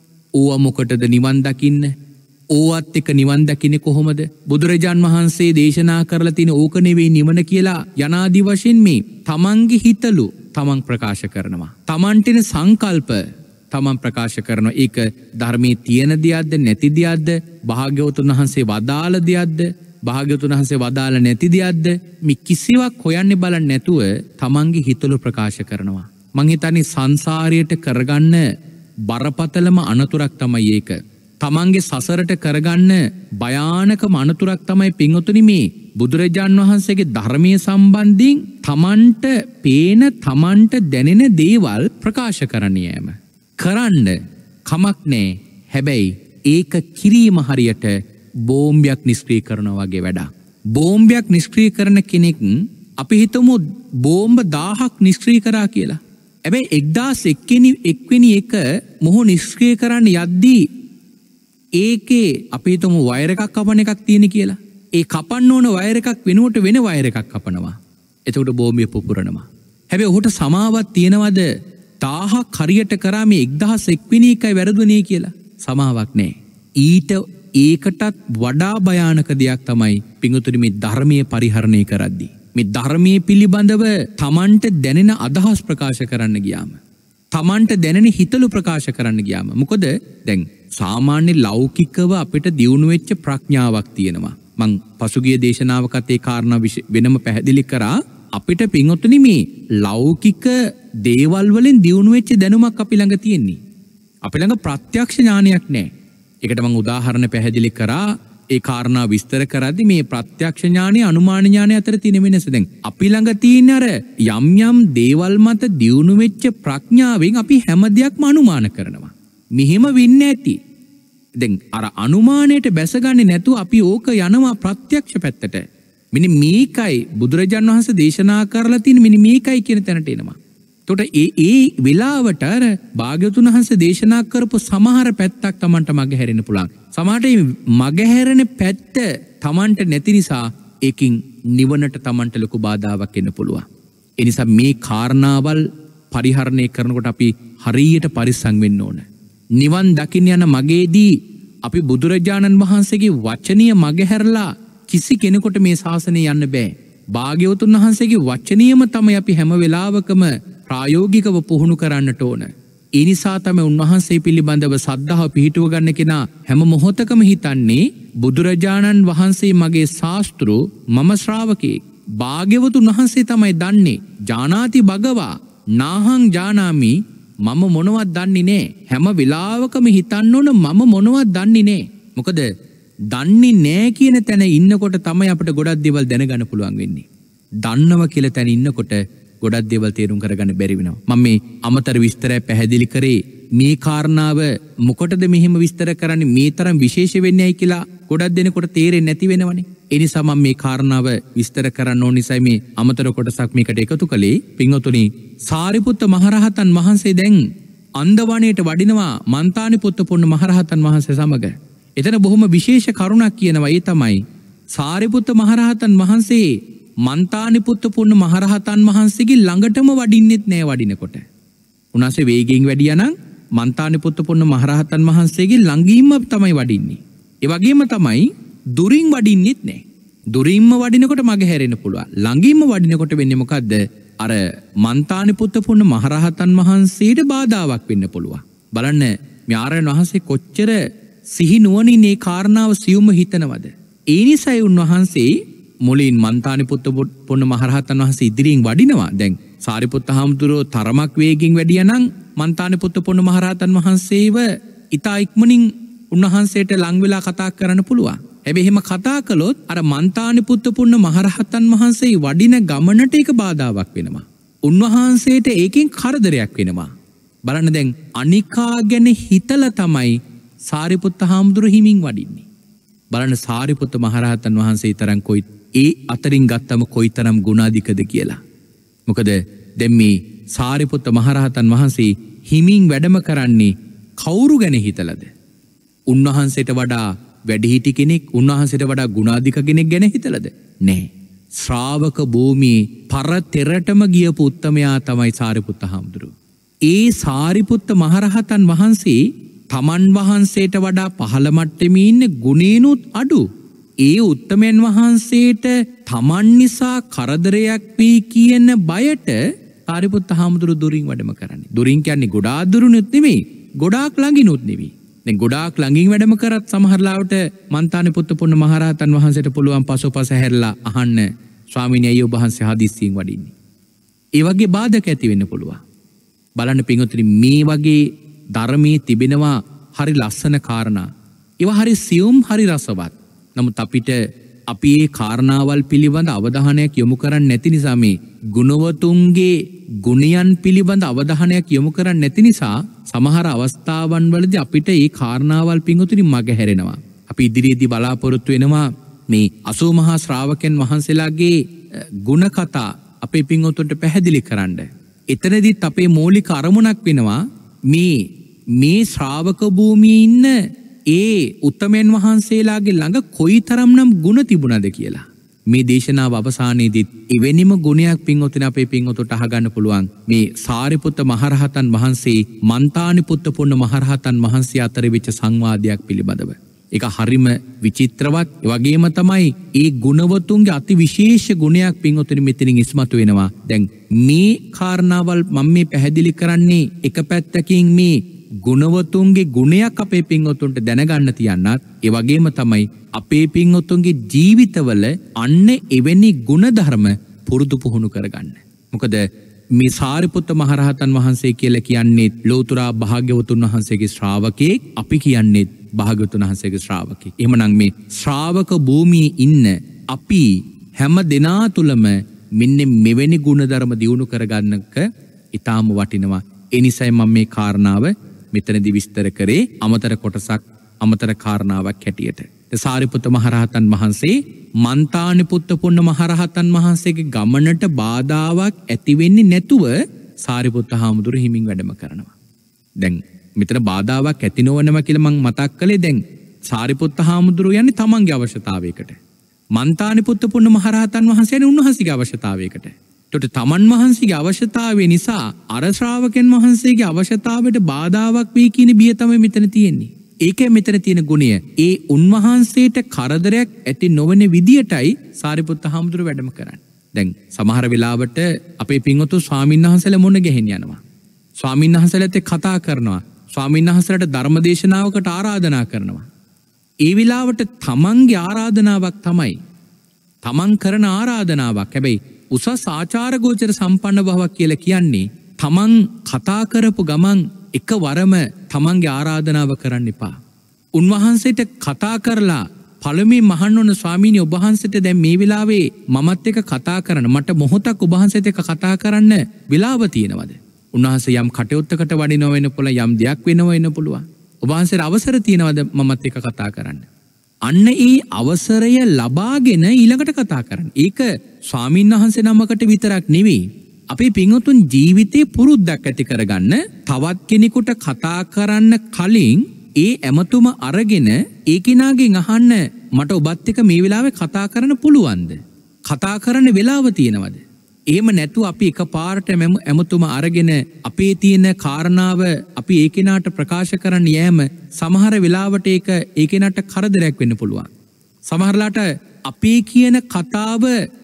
ඕවා මොකටද නිවන් දකින්න? ඕවත් එක නිවන් දකින්නේ කොහොමද? බුදුරජාන් වහන්සේ දේශනා කරලා තියෙන ඕක නෙවෙයි නිවන කියලා යනාදි වශයෙන් මේ තමන්ගේ හිතලු තමන් ප්‍රකාශ කරනවා. තමන්ටින සංකල්ප තමන් ප්‍රකාශ කරනවා. ඒක ධර්මයේ තියෙන දෙයක්ද නැති දෙයක්ද? භාග්‍යවතුන් වහන්සේ වදාළ දෙයක්ද? භාග්‍යවතුන් වහන්සේ වදාළ නැති දෙයක්ද මේ කිසිවක් හොයන්නේ බලන්නේ නැතුව තමන්ගේ හිතලු ප්‍රකාශ කරනවා. මං හිතන්නේ සංසාරයට කරගන්න බරපතලම අනතුරක් තමයි ඒක. තමන්ගේ සසරට කරගන්න භයානකම අනතුරක් තමයි පින්වතුනි මේ බුදුරජාන් වහන්සේගේ ධර්මයේ සම්බන්ධයෙන් තමන්ට පේන තමන්ට දැනෙන දේවල් ප්‍රකාශ කරන්න යෑම. කරන්න කමක් නෑ. හැබැයි ඒක කිරීම හරියට බෝම්බයක් නිෂ්ක්‍රිය කරනවා වගේ වැඩක්. බෝම්බයක් නිෂ්ක්‍රිය කරන කෙනෙක් අපි හිතමු බෝම්බ 1000ක් නිෂ්ක්‍රිය කරා කියලා. හැබැයි 1001 වෙනි එක මොහු නිෂ්ක්‍රිය කරන්න යද්දී ඒකේ අපි හිතමු වයර් එකක් කපන එකක් තියෙන කියලා. ඒ කපන්න ඕන වයර් එකක් වෙනුවට වෙන වයර් එකක් කපනවා. එතකොට බෝම්බය පුපුරනවා. හැබැයි ඔහුට සමාවක් තියෙනවද 1000ක් හරියට කරා මේ 1001 වෙනි එකයි වැරදුනේ කියලා? සමාවක් නැහැ. ඊට ඒකටත් වඩා භයානක දෙයක් තමයි පිංගුතුනි මේ ධර්මයේ පරිහරණය කරද්දී. මේ ධර්මයේ පිළිබඳව තමන්ට දැනෙන අදහස් ප්‍රකාශ කරන්න ගියාම, තමන්ට දැනෙන හිතලු ප්‍රකාශ කරන්න ගියාම, මොකද දැන් සාමාන්‍ය ලෞකිකව අපිට දියුණු වෙච්ච ප්‍රඥාවක් තියෙනවා. මං පසුගිය දේශනාවකත් ඒ කාරණා වෙනම පැහැදිලි කරා. අපිට පිංගුතුනි මේ ලෞකික දේවල් වලින් දියුණු වෙච්ච දැනුමක් අපි ළඟ තියෙන්නේ. අපි ළඟ ප්‍රත්‍යක්ෂ ඥානයක් නැහැ. ඒකට මං උදාහරණ පැහැදිලි කරා. ඒ කාරණා විස්තර කරද්දී මේ ප්‍රත්‍යක්ෂ ඥානය අනුමාන ඥානය අතර තියෙන වෙනස. දැන් අපි ළඟ තියෙන අර යම් යම් දේවල් මත දියුණු වෙච්ච ප්‍රඥාවෙන් අපි හැම දෙයක්ම අනුමාන කරනවා. මෙහෙම වෙන්නේ නැති. දැන් අර අනුමානයට බැසගන්නේ නැතුව අපි ඕක යනවා ප්‍රත්‍යක්ෂ පැත්තට. මෙන්න මේකයි බුදුරජාණන් වහන්සේ දේශනා කරලා තියෙන මෙන්න මේකයි කියන තැනට එනවා. එතකොට ඒ වෙලාවට අර භාග්‍යවතුන් වහන්සේ දේශනා කරපු සමහර පැත්තක් Tamanට මග හැරෙන්න පුළුවන්. සමහරට මේ මග හැරෙන පැත්ත Tamanට නැති නිසා ඒකින් නිවනට Tamanට ලොකු බාධාවක් එන්න පුළුවන්. ඒ නිසා මේ කාරණාවල් පරිහරණය කරනකොට අපි හරියට පරිස්සම් වෙන්න ඕන. නිවන් දකින්න යන මගේදී අපි බුදුරජාණන් වහන්සේගේ වචනීය මග හැරලා කිසි කෙනෙකුට මේ ශාසනය යන්න බෑ. භාග්‍යවතුන් වහන්සේගේ වචනීයම තමයි අපි හැම වෙලාවකම ප්‍රායෝගිකව පුහුණු කරන්නට ඕන. ඒ නිසා තමයි උන්වහන්සේ පිළිබඳව සද්ධාව පිහිටුව ගන්න කෙනා හැම මොහොතකම හිතන්නේ බුදුරජාණන් වහන්සේ මගේ ශාස්ත්‍රෝ මම ශ්‍රාවකෙක්. භාග්‍යවතුන් වහන්සේ තමයි දන්නේ. ජානාති භගවා නාහං ජානාමි, මම මොනවත් දන්නේ නෑ. හැම වෙලාවකම හිතන්න ඕන මම මොනවත් දන්නේ නෑ. මොකද දන්නේ නෑ කියන තැන ඉන්නකොට තමයි අපිට ගොඩක් දේවල් දැනගන්න පුළුවන් වෙන්නේ. දන්නවා කියලා තැන ඉන්නකොට ගොඩක් දේවල් තේරුම් කරගන්න බැරි වෙනවා. මම මේ අමතර විස්තරය පැහැදිලි කරේ මේ කාරණාව මොකටද මෙහෙම විස්තර කරන්නේ, මේ තරම් විශේෂ වෙන්නේයි කියලා ගොඩක් දෙනකොට තේරෙන්නේ නැති වෙනවනේ. ඒ නිසා මම මේ කාරණාව විස්තර කරන්න ඕන නිසා මේ අමතර කොටසක් මේකට එකතු කළේ. පින්වතුනි, සාරිපුත්ත මහරහතන් වහන්සේ දැන් අන්දවණේට වඩිනවා මන්තානිපුත්ත පුන්න මහරහතන් වහන්සේ සමග. එතන බොහොම විශේෂ කරුණක් කියනවා. ඒ තමයි සාරිපුත්ත මහරහතන් වහන්සේ මන්තානිපුත්ත පුන්න මහරහතන් වහන්සේගේ ළඟටම වඩින්නෙත් නෑ. වඩිනකොට උන්වහන්සේ වේගයෙන් වැඩියා නම් මන්තානිපුත්ත පුන්න මහරහතන් වහන්සේගේ ළඟින්ම තමයි වඩින්නේ. ඒ වගේම තමයි දුරින් වඩින්නෙත් නෑ. දුරින්ම වඩිනකොට මග හැරෙන්න පුළුවන්. ළඟින්ම වඩිනකොට වෙන්නේ මොකද්ද? අර මන්තානිපුත්ත පුන්න මහරහතන් වහන්සේට බාධාවක් වෙන්න පුළුවන්. බලන්න මේ ආර්යයන් වහන්සේ කොච්චර සිහි නුවණින් මේ කාරණාව සියුම්ව හිතනවද? ඒ නිසායි උන්වහන්සේ මුලින් මන්තානිපුත්ත පුන්න මහරහතන් වහන්සේ ඉදිරියෙන් වඩිනවා. දැන් සාරිපුත්ත හාමුදුරුවෝ තරමක් වේගින් වැඩියා නම් මන්තානිපුත්ත පුන්න මහරහතන් වහන්සේව ඉතා ඉක්මනින් උන්වහන්සේට ලං වෙලා කතා කරන්න පුළුවන්. හැබැයි එහෙම කතා කළොත් අර මන්තානිපුත්ත පුන්න මහරහතන් වහන්සේ වඩින ගමනට ඒක බාධාවක් වෙනවා. උන්වහන්සේට ඒකෙන් කරදරයක් වෙනවා. බලන්න දැන් අනිකා ගැන හිතලා තමයි සාරිපුත්ත හාමුදුරුවෝ හිමින් වඩින්නේ. බලන්න සාරිපුත්ත මහරහතන් වහන්සේ තරම් කොයි ඒ අතරින් ගත්තම කොයිතරම් ගුණාධිකද කියලා. මොකද දැන් මේ සාරිපුත්ත මහරහතන් වහන්සේ හිමින් වැඩම කරන්නේ කවුරු ගැන හිතලද? උන්වහන්සේට වඩා වැඩිහිටි කෙනෙක්, උන්වහන්සේට වඩා ගුණාධික කෙනෙක් ගැන හිතලද? නැහැ. ශ්‍රාවක භූමියේ පරතරටම ගියපු උත්තමයා තමයි සාරිපුත්ත හාමුදුරුවෝ. ඒ සාරිපුත්ත මහරහතන් වහන්සේ තමන් වහන්සේට වඩා පහළ මට්ටමේ ඉන්න ගුණේනුත් අඩු. ඒ උත්තමයන් වහන්සේට තමන් නිසා කරදරයක් වෙයි කියන බයට සාරිපුත්ත හාමුදුරුවෝ දුරින් වැඩම කරන්නේ. දුරින් කියන්නේ ගොඩාක් දුරුනුත් නෙමෙයි, ගොඩාක් ළඟිනුත් නෙමෙයි. දැන් ගොඩාක් ළඟින් වැඩම කරත් සමහරලාවට මන්තානි පුත්තපොන්න මහරහතන් වහන්සේට පුළුවන් පසුපස හැරලා අහන්න ස්වාමීනි අයියෝ වහන්සේ හදිස්සියෙන් වඩින්නේ. ඒ වගේ බාධක ඇති වෙන්න පුළුවන්. බලන්න පින්වතුනි මේ වගේ ධර්මයේ තිබෙනවා හරි ලස්සන කාරණා. ඒවා හරි සියුම් හරි රසවත්. නමුත් අපිට අපි මේ කාරණාවල් පිළිබඳ අවධානයක් යොමු කරන්නේ නැති නිසා මේ ගුණවතුන්ගේ ගුණයන් පිළිබඳ අවධානයක් යොමු කරන්නේ නැති නිසා සමහර අවස්ථාවන් වලදී අපිට මේ කාරණාවල් පින්වතුනි මග හැරෙනවා. අපි ඉදිරියේදී බලාපොරොත්තු වෙනවා මේ 80 මහා ශ්‍රාවකයන් වහන්සේලාගේ ගුණ කතා අපේ පින්වතුන්ට පැහැදිලි කරන්න. එතනදිත් අපේ මූලික අරමුණක් වෙනවා මේ ශ්‍රාවක භූමියේ ඉන්න ඒ උත්තමයන් වහන්සේලාගේ ළඟ කොයිතරම්නම් ගුණ තිබුණද කියලා. මේ දේශනාව අවසානයේදී එවැනිම ගුණයක් පින්වතුනි අපේ පින්වතුන්ට අහගන්න පුළුවන්. මේ සාරිපුත්ත මහරහතන් වහන්සේ මන්තානි පුත්තපොන්න මහරහතන් වහන්සේ අතර වෙච්ච සංවාදයක් පිළිබඳව. ඒක හරිම විචිත්‍රවත්. ඒ වගේම තමයි ඒ ගුණවතුන්ගේ අති විශේෂ ගුණයක් පින්වතුනි මෙතනින් ඉස්මතු වෙනවා. දැන් මේ කාරණාවල් මම මේ පැහැදිලි කරන්නේ එක පැත්තකින් මේ ගුණවතුන්ගේ ගුණයක් අපේ පින්වතුන්ට දැනගන්න තියන්නත් ඒ වගේම තමයි අපේ පින්වතුන්ගේ ජීවිතවල අන්න එවැනි ගුණධර්ම පුරුදු පුහුණු කරගන්න. මොකද මේ සාරිපුත්ත මහරහතන් වහන්සේ කියලා කියන්නේ ලෝතර භාග්‍යවතුන් වහන්සේගේ ශ්‍රාවකෙක්. අපි කියන්නේ භාග්‍යවතුන් වහන්සේගේ ශ්‍රාවකෙක්. එහෙමනම් මේ ශ්‍රාවක භූමියේ ඉන්න අපි හැම දෙනා තුලම මෙන්න මෙවැනි ගුණධර්ම දියුණු කරගන්නක ඊටාම වටිනවා. ඒ නිසයි මම මේ කාරණාව මෙතනදී විස්තර කරේ අමතර කොටසක් අමතර කාරණාවක් හැටියට. සාරිපුත්ත මහරහතන් වහන්සේ මන්තානි පුත්තපොන්න මහරහතන් වහන්සේගේ ගමනට බාධාවක් ඇති වෙන්නේ නැතුව සාරිපුත්ත හාමුදුරු හිමින් වැඩම කරනවා. දැන් මෙතන බාධාවක් ඇති නොවනවා කියලා මම මතක් කළේ. දැන් සාරිපුත්ත හාමුදුරු යන්නේ තමන්ගේ අවශ්‍යතාවයකට. මන්තානි පුත්තපොන්න මහරහතන් වහන්සේ යන්නේ උන්වහන්සේගේ අවශ්‍යතාවයකට. එතකොට තමන් වහන්සේගේ අවශ්‍යතාවය නිසා අර ශ්‍රාවකයන් වහන්සේගේ අවශ්‍යතාවයට බාධාවක් වෙයි කියන බිය තමයි මෙතන තියෙන්නේ. ඒකේ මෙතන තියෙන ගුණය. ඒ උන්වහන්සේට කරදරයක් ඇති නොවන විදියටයි සාරිපුත්ත හාමුදුරුවෝ වැඩම කරන්නේ. දැන් සමහර වෙලාවට අපේ පින්වතුන් ස්වාමීන් වහන්සේලා මොන ගෙහෙන් යනවා. ස්වාමීන් වහන්සේලාත් එක්ක කතා කරනවා. ස්වාමීන් වහන්සේලාට ධර්මදේශනාවකට ආරාධනා කරනවා. ඒ වෙලාවට තමන්ගේ ආරාධනාවක් තමයි. තමන් කරන ආරාධනාවක්. හැබැයි උසස් ආචාරගෝචර සම්පන්න බවක් කියලා කියන්නේ තමන් කතා කරපු ගමන් එකවරම තමන්ගේ ආරාධනාව කරන්න එපා. උන්වහන්සේට කතා කරලා පළමුවෙන් මහන්න ඕන ස්වාමීනි ඔබ වහන්සේට දැන් මේ වෙලාවේ මමත් එක්ක කතා කරන්න මට මොහොතක් ඔබ වහන්සේත් එක්ක කතා කරන්න වෙලාව තියෙනවද? උන්වහන්සේ යම් කටයුත්තකට වඩිනව වෙන්න පුළුවන් යම් දෙයක් වෙනව වෙන්න පුළුවන්. ඔබ වහන්සේට අවසර තියෙනවද මමත් එක්ක කතා කරන්න? අන්න ඒ අවසරය ලබාගෙන ඊළඟට කතා කරන්න. ඒක ස්වාමීන් වහන්සේ නමකට විතරක් නෙවෙයි. අපේ පින්වතුන් ජීවිතේ පුරුද්දක් ඇති කරගන්න තවත් කෙනෙකුට කතා කරන්න කලින් ඒ ඇමතුම අරගෙන ඒ කෙනාගෙන් අහන්න මට ඔබත් එක්ක මේ වෙලාවේ කතා කරන්න පුළුවන්ද? කතා කරන්න වෙලාව තියෙනවද? එහෙම නැතුව අපි එකපාරට ඇමතුම අරගෙන අපේ තියෙන කාරණාව අපි ඒ කෙනාට ප්‍රකාශ කරන්න යෑම සමහර වෙලාවට ඒක ඒ කෙනාට කරදරයක් වෙන්න පුළුවන්. සමහරලාට අපේ කියන කතාව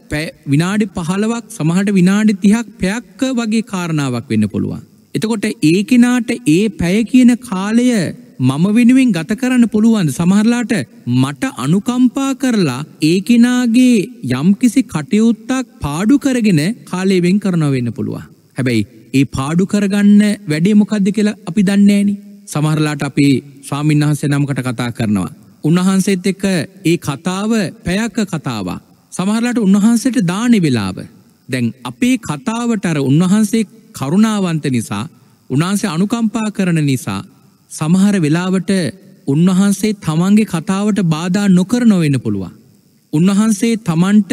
විනාඩි 15ක් සමහරට විනාඩි 30ක් පැයක් වගේ කාරණාවක් වෙන්න පුළුවන්. එතකොට ඒ කෙනාට ඒ පැය කියන කාලය මම වෙනුවෙන් ගත කරන්න පුළුවන්. සමහරලාට මට අනුකම්පා කරලා ඒ කෙනාගේ යම්කිසි කටයුත්තක් පාඩු කරගෙන කාලය වෙන් කරනවා වෙන්න පුළුවන්. හැබැයි ඒ පාඩු කරගන්න වැඩේ මොකද්ද කියලා අපි දන්නේ නැහෙනි. සමහරලාට අපි ස්වාමීන් වහන්සේ නමකට කතා කරනවා. උන්වහන්සේත් එක්ක ඒ කතාව පැයක කතාවක්. සමහරලාට උන්වහන්සේට දාන වෙලාව. දැන් අපේ කතාවට අර උන්වහන්සේ කරුණාවන්ත නිසා උන්වහන්සේ අනුකම්පා කරන නිසා සමහර වෙලාවට උන්වහන්සේ තමන්ගේ කතාවට බාධා නොකරනව වෙන්න පුළුවන්. උන්වහන්සේ තමන්ට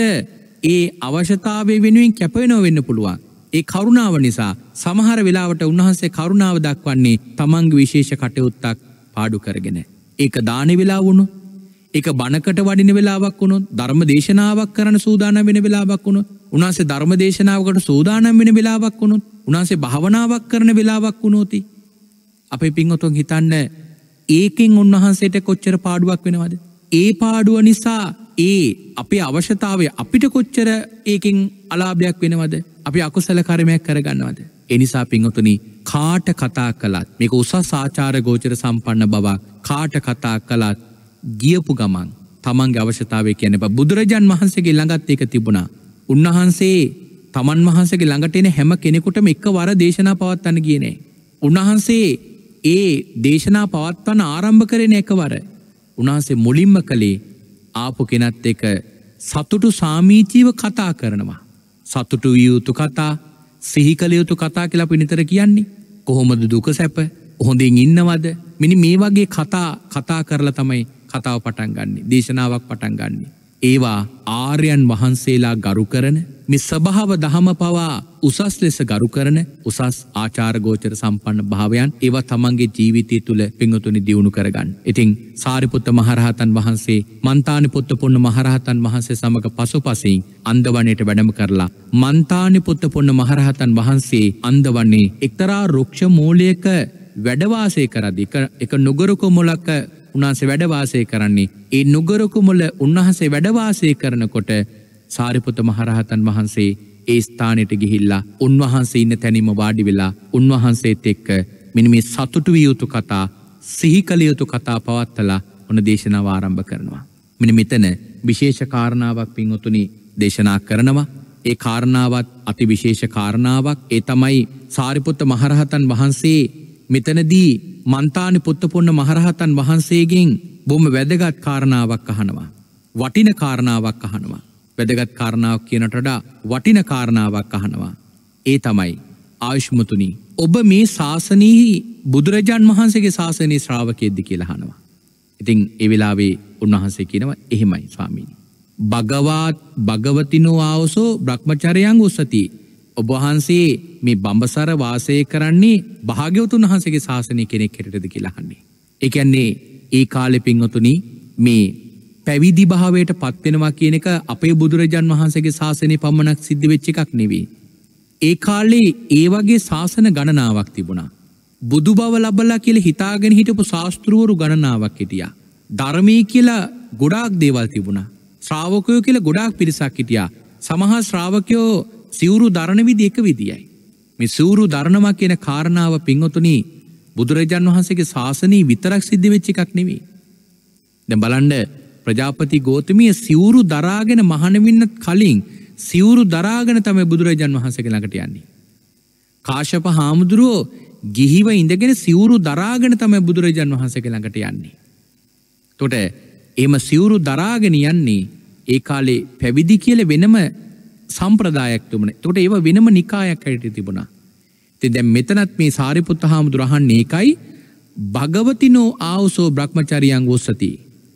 ඒ අවශ්‍යතාවය වෙනුවෙන් කැප වෙනව වෙන්න පුළුවන්. ඒ කරුණාව නිසා සමහර වෙලාවට උන්වහන්සේ කරුණාව දක්වන්නේ තමන්ගේ විශේෂ කටයුත්තක් පාඩු කරගෙන. ඒක දාන වෙලාව වුණොත්, ඒක බණකට වඩින වෙලාවක් වුණොත්, ධර්ම දේශනාවක් කරන සූදානම් වෙන වෙලාවක් වුණොත්, උන්වහන්සේ ධර්ම දේශනාවකට සූදානම් වෙන වෙලාවක් වුණොත්, උන්වහන්සේ භාවනාවක් කරන වෙලාවක් වුණොත් අපේ පින්වතුන් හිතන්න ඒකෙන් උන්වහන්සේට කොච්චර පාඩුවක් වෙනවද? ඒ පාඩුව නිසා ඒ අපේ අවශ්‍යතාවය අපිට කොච්චර ඒකෙන් අලාභයක් වෙනවද? අපි අකුසල කර්මයක් කරගන්නවද? එනිසා පිංහතුනි කාට කතා කළත් මේක උසස් ආචාර ගෝචර සම්පන්න බවක් කාට කතා කළත් ගියපු ගමන් තමන්ගේ අවශ්‍යතාවය කියන බව බුදුරජාන් වහන්සේගේ ළඟත් ඒක තිබුණා. උන්වහන්සේ තමන් වහන්සේගේ ළඟට එන හැම කෙනෙකුටම එකවර දේශනා පවත්වන්න ගියේ නෑ. උන්වහන්සේ ඒ දේශනා පවත්වන්න ආරම්භ කරේ එකවර. උන්වහන්සේ මුලින්ම කළේ ආපු කෙනත් එක සතුටු සාමීචීව කතා කරනවා. සතුටු විය යුතු කතා, සිහි කළ යුතු කතා කියලා අපි නිතර කියන්නේ. කොහොමද දුක සැප, හොඳින් ඉන්නවද? මෙන්න මේ වගේ කතා කරලා තමයි කතාව පටන් ගන්නෙ. දේශනාවක් පටන් ගන්නෙ. ඒවා ආර්යයන් වහන්සේලා ගරු කරන මේ ස්වභාව දහම පවා උසස් ලෙස ගරු කරන උසස් ආචාර ගෝචර සම්පන්න භාවයන් ඒවා තමන්ගේ ජීවිතය තුළ පිංගුතුනි දියුණු කරගන්න. ඉතින් සාරිපුත්ත මහරහතන් වහන්සේ මන්තානිපුත්ත පුන්න මහරහතන් වහන්සේ සමග පසුපසින් අන්දවනයට වැඩම කරලා මන්තානිපුත්ත පුන්න මහරහතන් වහන්සේ අන්දවන්නේ එක්තරා රුක්ෂ මූලයක වැඩවාසය කරදී එක නුගරුක මුලක උන්වහන්සේ වැඩවාසය කරන්නේ. ඒ නුගරුක මුල උන්වහන්සේ වැඩවාසය කරනකොට සාරිපුත්ත මහරහතන් වහන්සේ ඒ ස්ථානයට ගිහිල්ලා උන්වහන්සේ ඉන්න තැනින්ම වාඩි වෙලා උන්වහන්සේත් එක්ක මෙන්න මේ සතුටු විය යුතු කතා, සිහි කළ යුතු කතා පවත්වලා ඔන්න දේශනාව ආරම්භ කරනවා. මෙන්න මෙතන විශේෂ කාරණාවක් පින්වතුනි දේශනා කරනවා. ඒ කාරණාවත් අති විශේෂ කාරණාවක්. ඒ තමයි සාරිපුත්ත මහරහතන් වහන්සේ මෙතනදී මන්තානිපුත්ත පුන්න මහරහතන් වහන්සේගෙන් බොහොම වැදගත් කාරණාවක් අහනවා. වටින කාරණාවක් අහනවා. වැදගත් කාරණාවක් කියනට වඩා වටින කාරණාවක් අහනවා. ඒ තමයි ආයුෂ්මතුනි ඔබ මේ ශාසනයේ බුදුරජාන් වහන්සේගේ ශාසනයේ ශ්‍රාවකයෙක්ද කියලා අහනවා. ඉතින් ඒ වෙලාවේ උන්වහන්සේ කියනවා එහෙමයි ස්වාමීනි. භගවතිනෝ ආවසෝ බ්‍රහ්මචර්යයන් උසති. ඔබ වහන්සේ මේ බඹසර වාසය කරන්නේ භාග්‍යවතුන් වහන්සේගේ ශාසනය කෙනෙක් හැටියටද කියලා අහන්නේ. ඒ කියන්නේ ඒ කාලේ පින්වතුනි මේ පැවිදි භාවයට පත් වෙනවා කියන එක අපේ බුදුරජාන් වහන්සේගේ ශාසනය පමණක් සිද්ධ වෙච්ච එකක් නෙවෙයි. ඒ කාලේ ඒ වගේ ශාසන ගණනාවක් තිබුණා. බුදු බව ලබලා කියලා හිතාගෙන හිටපු ශාස්ත්‍රවරු ගණනාවක් හිටියා. ධර්මයේ කියලා ගොඩාක් දේවල් තිබුණා. ශ්‍රාවකයෝ කියලා ගොඩාක් පිරිසක් හිටියා. සමහර ශ්‍රාවකයෝ සිවුරු දරන විදි එක විදියයි. මේ සිවුරු දරනවා කියන කාරණාව පින්වතුනි බුදුරජාන් වහන්සේගේ ශාසනයේ විතරක් සිද්ධ වෙච්ච එකක් නෙවෙයි. දැන් බලන්න ප්‍රජාපති ගෞතමිය සිවුරු දරාගෙන මහණ වෙන්න කලින් සිවුරු දරාගෙන තමයි බුදුරජාන් වහන්සේගේ ළඟට යන්නේ. කාශ්‍යප හාමුදුරුවෝ ගිහිව ඉඳගෙන සිවුරු දරාගෙන තමයි බුදුරජාන් වහන්සේගේ ළඟට යන්නේ. එතකොට එහෙම සිවුරු දරාගෙන යන්නේ ඒ කාලේ පැවිදි කියලා වෙනම සම්ප්‍රදායක් තිබුණා. එතකොට ඒව වෙනම නිකායක් හැටියට තිබුණා. ඉතින් දැන් මෙතනත් මේ සාරිපුත්ත හාමුදුර අහන්නේ ඒකයි භගවතිනෝ ආවසෝ බ්‍රහ්මචර්යයන් වොස්සති.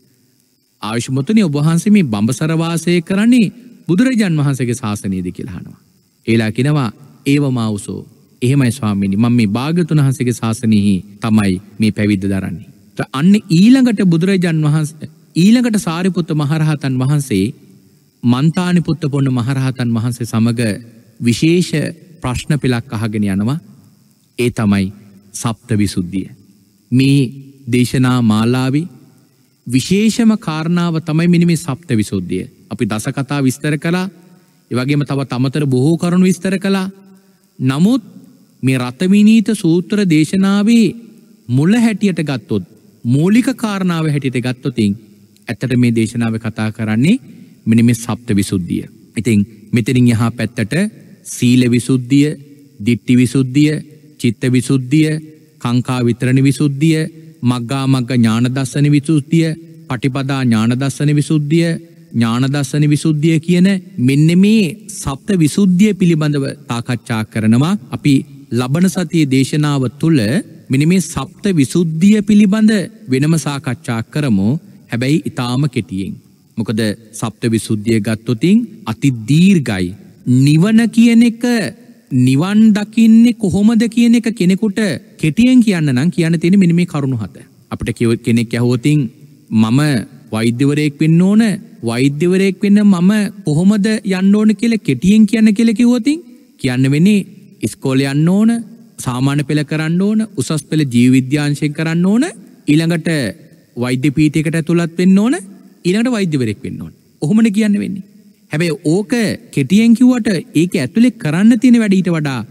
ආයුෂ්මතුනි ඔබ වහන්සේ මේ බඹසර වාසය කරන්නේ බුදුරජාන් වහන්සේගේ ශාසනයේද කියලා අහනවා. ඒලා කියනවා ඒවමාවසෝ. එහෙමයි ස්වාමීනි මම මේ භාග්‍යවතුන් වහන්සේගේ ශාසනයෙහි තමයි මේ පැවිද්ද දරන්නේ. අන්න ඊළඟට බුදුරජාන් වහන්සේ ඊළඟට සාරිපුත්ත මහරහතන් වහන්සේ මන්තානිපුත්ත පොන්න මහරහතන් වහන්සේ සමග විශේෂ ප්‍රශ්න පෙළක් අහගෙන යනවා. ඒ තමයි සප්ත විසුද්ධිය. මේ දේශනා මාලාවේ විශේෂම කාරණාව තමයි මෙන්න මේ සප්ත විසුද්ධිය. අපි දස කතා විස්තර කළා. ඒ වගේම තවත් අමතර බොහෝ කරුණු විස්තර කළා. නමුත් මේ රතවිනීත සූත්‍ර දේශනාවේ මුල හැටියට ගත්තොත් මූලික කාරණාව හැටියට ගත්තොත් ඇත්තට මේ දේශනාවේ කතා කරන්නේ මෙන්න මේ සප්ත විසුද්ධිය. ඉතින් මෙතනින් යහා පැත්තට සීල විසුද්ධිය, ditthi විසුද්ධිය, චිත්ත විසුද්ධිය, කාංකා විතරණ විසුද්ධිය, මග්ගා මග්ග ඥාන දර්ශන විසුද්ධිය, පටිපදා ඥාන දර්ශන විසුද්ධිය, ඥාන දර්ශන විසුද්ධිය කියන මෙන්න මේ සප්ත විසුද්ධිය පිළිබඳව සාකච්ඡා කරනවා. අපි ලබන සතියේ දේශනාව තුළ මෙන්න මේ සප්ත විසුද්ධිය පිළිබඳ වෙනම සාකච්ඡා කරමු. හැබැයි ඊටාම කෙටියෙන්. මොකද සප්ත විසුද්ධිය ගත්තොතින් අති දීර්ඝයි. නිවන කියන එක නිවන් දකින්නේ කොහොමද කියන එක කෙනෙකුට කෙටියෙන් කියන්න නම් කියන්න තියෙන මෙන්න මේ කරුණු හත. අපිට කෙනෙක් ඇහුවොතින් මම වෛද්‍යවරයෙක් වෙන්න ඕන, වෛද්‍යවරයෙක් වෙන්න මම කොහොමද යන්න ඕන කියලා කෙටියෙන් කියන්න කියලා කිව්වොතින් කියන්න වෙන්නේ ඉස්කෝලේ යන්න ඕන, සාමාන්‍ය පෙළ කරන්න ඕන, උසස් පෙළ ජීව විද්‍යාංශයෙන් කරන්න ඕන, ඊළඟට වෛද්‍ය පීඨයකට ඇතුළත් වෙන්න ඕන, ඊළඟට වෛද්‍යවරයෙක් වෙන්න ඕන. ඔහොමනේ කියන්න වෙන්නේ. හැබැයි ඕක කෙටියෙන් කිව්වට ඒක ඇතුලේ කරන්න තියෙන වැඩ ඊට වඩා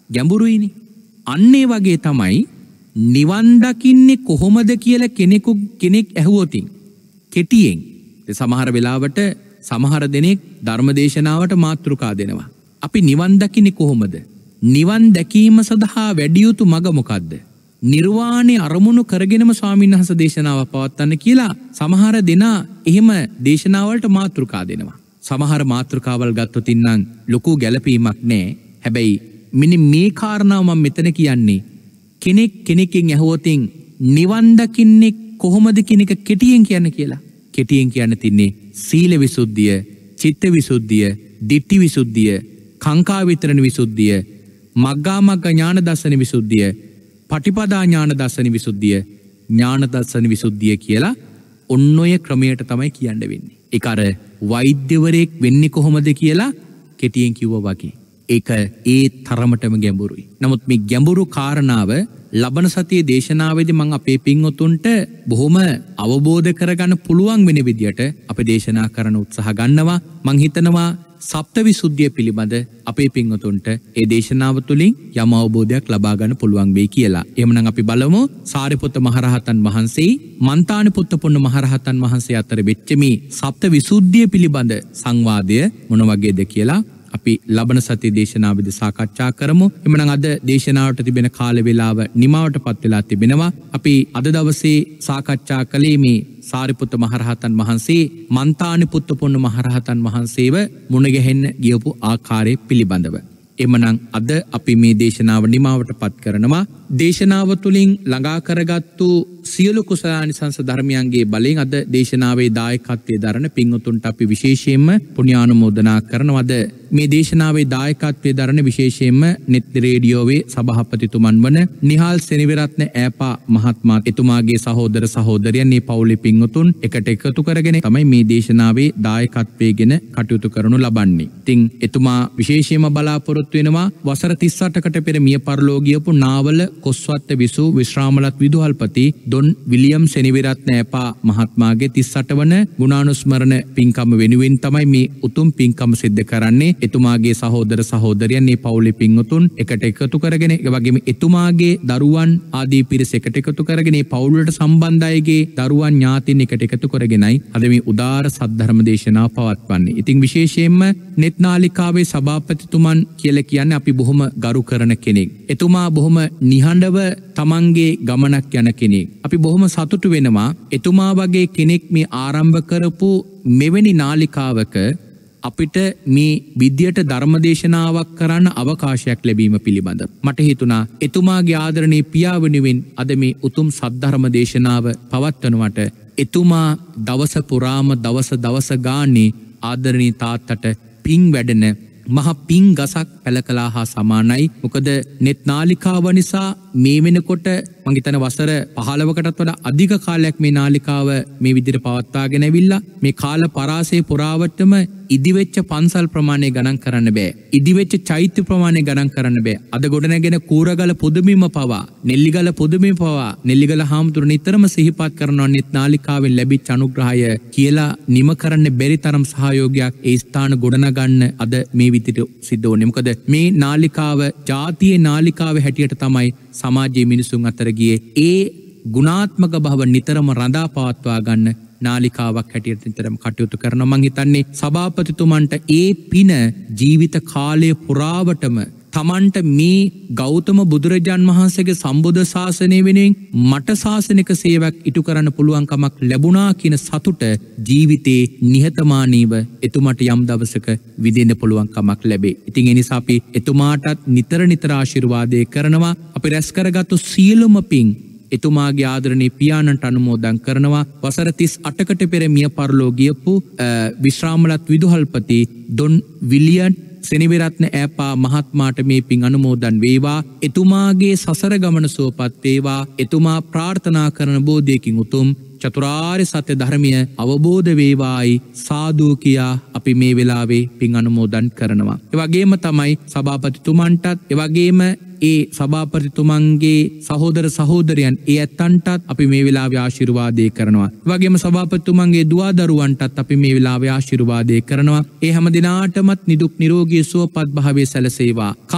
ගැඹුරුයිනේ. අන්නේ වගේ තමයි නිවන් දකින්නේ කොහොමද කියලා කෙනෙක් ඇහුවොතින් කෙටියෙන් සමහර වෙලාවට සමහර දෙනෙක් ධර්මදේශනාවට මාතෘකා දෙනවා. අපි නිවන් දකින්නේ කොහොමද? නිවන් දැකීම සඳහා වැඩි යුතු මඟ මොකද්ද? නිර්වාණය අරමුණු කරගෙනම ස්වාමීන් වහන්සේ දේශනාව පවත්වන්න කියලා සමහර දෙනා එහෙම දේශනාවලට මාතෘකා දෙනවා. සමහර මාතෘකාවල් ගත්තොත් ඉන්නම් ලොකු ගැළපීමක් නැහැ. හැබැයි මෙන්න මේ කාරණාව මම මෙතන කියන්නේ කෙනෙක්ගෙන් ඇහුවොතින් නිවන් දකින්නේ කොහොමද කියන එක කෙටියෙන් කියන්න කියලා. කෙටියෙන් කියන්න තින්නේ සීල විසුද්ධිය, චිත්ත විසුද්ධිය, ditthi විසුද්ධිය, කාංකා විතරණ විසුද්ධිය, මග්ගා මග්ග ඥාන දර්ශන විසුද්ධිය, පටිපදා ඥාන දර්ශන විසුද්ධිය, ඥාන දර්ශන විසුද්ධිය කියලා ඔන්න ඔය ක්‍රමයට තමයි කියන්න වෙන්නේ. ඒක අර වෛද්‍යවරයෙක් වෙන්නේ කොහොමද කියලා කෙටියෙන් කිව්වා වගේ. ඒක ඒ තරමටම ගැඹුරුයි. නමුත් මේ ගැඹුරු කාරණාව ලබන සතියේ දේශනාවේදී මම අපේ පින්වතුන්ට බොහොම අවබෝධ කරගන්න පුළුවන් වෙන විදියට අපි දේශනා කරන උත්සාහ ගන්නවා. මම හිතනවා සප්තවිසුද්ධිය පිළිබඳ අපේ පින්වතුන්ට ඒ දේශනාව තුළින් යම් අවබෝධයක් ලබා ගන්න පුළුවන් වෙයි කියලා. එහෙමනම් අපි බලමු සාරිපුත්ත මහරහතන් වහන්සේ මන්තානිපුත්ත පොන්න මහරහතන් වහන්සේ අතර වෙච්ච මේ සප්තවිසුද්ධිය පිළිබඳ සංවාදය මොන වගේද කියලා අපි ලබන සතියේ දේශනාවේදී සාකච්ඡා කරමු. එhmenan අද දේශනාවට තිබෙන කාල වේලාව නිමවටපත් වෙලා තිබෙනවා. අපි අද දවසේ සාකච්ඡා කළේ මේ සාරිපුත්ත මහරහතන් වහන්සේ මන්තානිපුත්ත පොන්න මහරහතන් වහන්සේව මුණ ගැහෙන්න ගියපු ආකාරය පිළිබඳව. එhmenan අද අපි මේ දේශනාව නිමවටපත් කරනවා. දේශනාව තුළින් ළඟා කරගත්තු සියලු කුසලානිසංස ධර්මයන්ගේ බලයෙන් අද දේශනාවේ දායකත්වයේ දරන පින්වතුන්ට අපි විශේෂයෙන්ම පුණ්‍යානුමෝදනා කරනවා. අද මේ දේශනාවේ දායකත්වයේ දරන විශේෂයෙන්ම නෙත් රේඩියෝවේ සභාපතිතුමන් වන නිහාල් සෙනවිරත්න ඈපා මහත්මයා එතුමාගේ සහෝදර සහෝදරයන් මේ පවුලේ පින්වතුන් එකට එකතු කරගෙන තමයි මේ දේශනාවේ දායකත්වයේගෙන කටයුතු කරනු ලබන්නේ. ඉතින් එතුමා විශේෂයෙන්ම බලාපොරොත්තු වෙනවා වසර 38කට පෙර මිය පරලෝ ගියපු නාවල කොස්වත්ත විසු විශ්‍රාමලත් විදුහල්පති ඩොන් විලියම් සෙනවිරත්න ඈපා මහත්මයාගේ 38 වන ගුණානුස්මරණ පින්කම වෙනුවෙන් තමයි මේ උතුම් පින්කම සිද්ධ කරන්නේ. එතුමාගේ සහෝදර සහෝදරයන් මේ පවුලේ පින්වතුන් එකට එකතු කරගෙන ඒ වගේම එතුමාගේ දරුවන් ආදී පිරිස එකට එකතු කරගෙන මේ පවුල් වලට සම්බන්ධ අයගේ දරුවන් ඥාතීන් එකට එකතු කරගෙනයි අද මේ උදාාර සද්ධර්ම දේශනාව පවත්වන්නේ. ඉතින් විශේෂයෙන්ම නෙත් නාලිකාවේ සභාපතිතුමන් කියලා කියන්නේ අපි බොහොම ගරු කරන කෙනෙක්. එතුමා බොහොම නිහඬව තමන්ගේ ගමනක් යන කෙනෙක්. අපි බොහොම සතුටු වෙනවා එතුමා වගේ කෙනෙක් මේ ආරම්භ කරපු මෙවැනි නාලිකාවක අපිට මේ විද්‍යට ධර්මදේශනාවක් කරන්න අවකාශයක් ලැබීම පිළිබඳ. මට හිතුණා එතුමාගේ ආදරණීය පියා වෙනුවෙන් අද මේ උතුම් සද්ධර්ම දේශනාව පවත්වනවට එතුමා දවස පුරාම දවස ගානේ ආදරණීය තාත්තට පිං වැඩෙන මහ පිං ගසක් පැල කළා හා සමානයි. මොකද නෙත් නාලිකාව නිසා මේ වෙනකොට මං හිතන වසර 15කටත් වඩා අධික කාලයක් මේ නාලිකාව මේ විදිහට පවත්වාගෙන ඇවිල්ලා මේ කාල පරාසය පුරාවටම ඉදිවෙච්ච පන්සල් ප්‍රමාණය ගණන් කරන්න බෑ. ඉදිවෙච්ච චෛත්‍ය ප්‍රමාණය ගණන් කරන්න බෑ. අද ගොඩනැගෙන කූරගල පුදුමීම පවා, නෙල්ලිගල පුදුමීම පවා, නෙල්ලිගල හාමුදුරු නිතරම සිහිපත් කරනවා නෙත් නාලිකාවෙන් ලැබිච්ච අනුග්‍රහය කියලා නිම කරන්න බැරි තරම් සහයෝගයක් ඒ ස්ථාන ගොඩනගන්න අද මේ විදිහට සිද්ධ වුණේ. මොකද මේ නාලිකාව ජාතියේ නාලිකාව හැටියට තමයි සමාජයේ මිනිසුන් අතර ගියේ. ඒ ගුණාත්මක බව නිතරම රඳා පවත්වා ගන්න නාලිකාවක් හැටියට නිතරම කටයුතු කරනවා. මං හිතන්නේ සභාපතිතුමන්ට ඒ පින ජීවිත කාලය පුරාවටම තමන්ට මේ ගෞතම බුදුරජාන් වහන්සේගේ සම්බුද්ධ ශාසනය වෙනුවෙන් මට ශාසනික සේවයක් ඉටු කරන්න පුළුවන්කමක් ලැබුණා කියන සතුට ජීවිතේ නිහතමානීව එතුමාට යම් දවසක විඳින්න පුළුවන්කමක් ලැබේ. ඉතින් ඒ නිසා අපි එතුමාටත් නිතර ආශිර්වාදේ කරනවා. අපි රැස් කරගත්තු සියලුම පින් එතුමාගේ ආදරණීය පියාණන්ට අනුමෝදන් කරනවා. වසර 38කට පෙර මිය පරලෝ ගියපු විශ්‍රාමලත් විදුහල්පති ඩොන් විලියම් සෙනවිරත්න ඈපා මහත්මයාට මේ පින් අනුමෝදන් වේවා. එතුමාගේ සසර ගමන සුවපත් වේවා. එතුමා ප්‍රාර්ථනා කරන බෝධියකින් උතුම් චතුරාර්ය සත්‍ය ධර්මය අවබෝධ වේවායි සාදු කියා අපි මේ වෙලාවේ පින් අනුමෝදන් කරනවා. ඒ වගේම තමයි සභාපතිතුමන්ටත් ඒ වගේම ඒ සභාපතිතුමන්ගේ සහෝදර සහෝදරයන් ඒ ඇත්තන්ටත් අපි මේ වෙලාවේ ආශිර්වාදේ කරනවා. ඒ වගේම සභාපතිතුමන්ගේ දුවා දරුවන්ටත් අපි මේ වෙලාවේ ආශිර්වාදේ කරනවා. ඒ හැම දිනාටමත් නිදුක් නිරෝගී සුවපත් භාවයේ සැලසේවා. කාය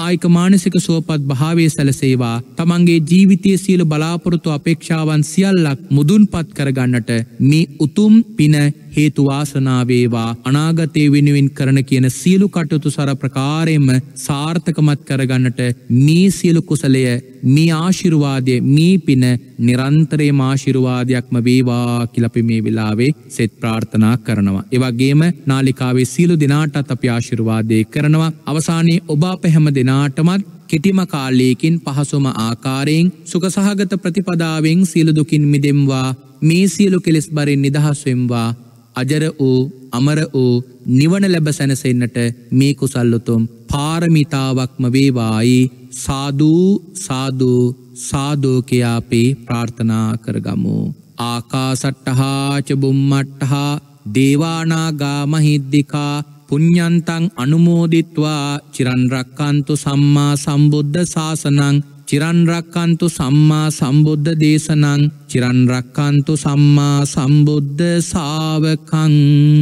කායික මානසික සුවපත් භාවය සැලසේවා. තමන්ගේ ජීවිතයේ සියලු බලාපොරොත්තු අපේක්ෂාවන් සියල්ලක් මුදුන්පත් කරගන්නට මේ උතුම් පින හේතු වාසනා වේවා. අනාගතයේ වෙනුවෙන් කරන කියන සියලු කටයුතු සර ප්‍රකාරයෙන්ම සාර්ථකමත් කරගන්නට මේ සියලු කුසලය, මේ ආශිර්වාදය, මේ පින නිරන්තරයෙන්ම ආශිර්වාදයක්ම වේවා කියලා අපි මේ වෙලාවේ සෙත් ප්‍රාර්ථනා කරනවා. ඒ වගේම නාලිකාවේ සියලු දෙනාටත් අපි ආශිර්වාදේ කරනවා. අවසානයේ ඔබ අප හැම දෙනාටමත් කෙටිම කාලයකින් පහසුම ආකාරයෙන් සුඛ සහගත ප්‍රතිපදාවෙන් සියලු දුකින් මිදෙම්වා. මේ සියලු කෙලෙස් බරින් නිදහස් වෙම්වා. අජර වූ අමර වූ නිවන ලැබ සැනසෙන්නට මේ කුසල් උතුම් පාරමිතාවක්ම වේවායි. සාදු සාදු සාදු කියා අපි ප්‍රාර්ථනා කරගමු. ආකාසට්ටහා ච බුම්මට්ටහා දේවානාගා මහිද්దికා පුඤ්ඤන්තං අනුමෝදිත්වා චිරන් රක්칸තු සම්මා සම්බුද්ධ ශාසනං චිරන් රක්칸තු සම්මා සම්බුද්ධ දේශනං චිරන් රක්칸තු සම්මා සම්බුද්ධ ශාවකං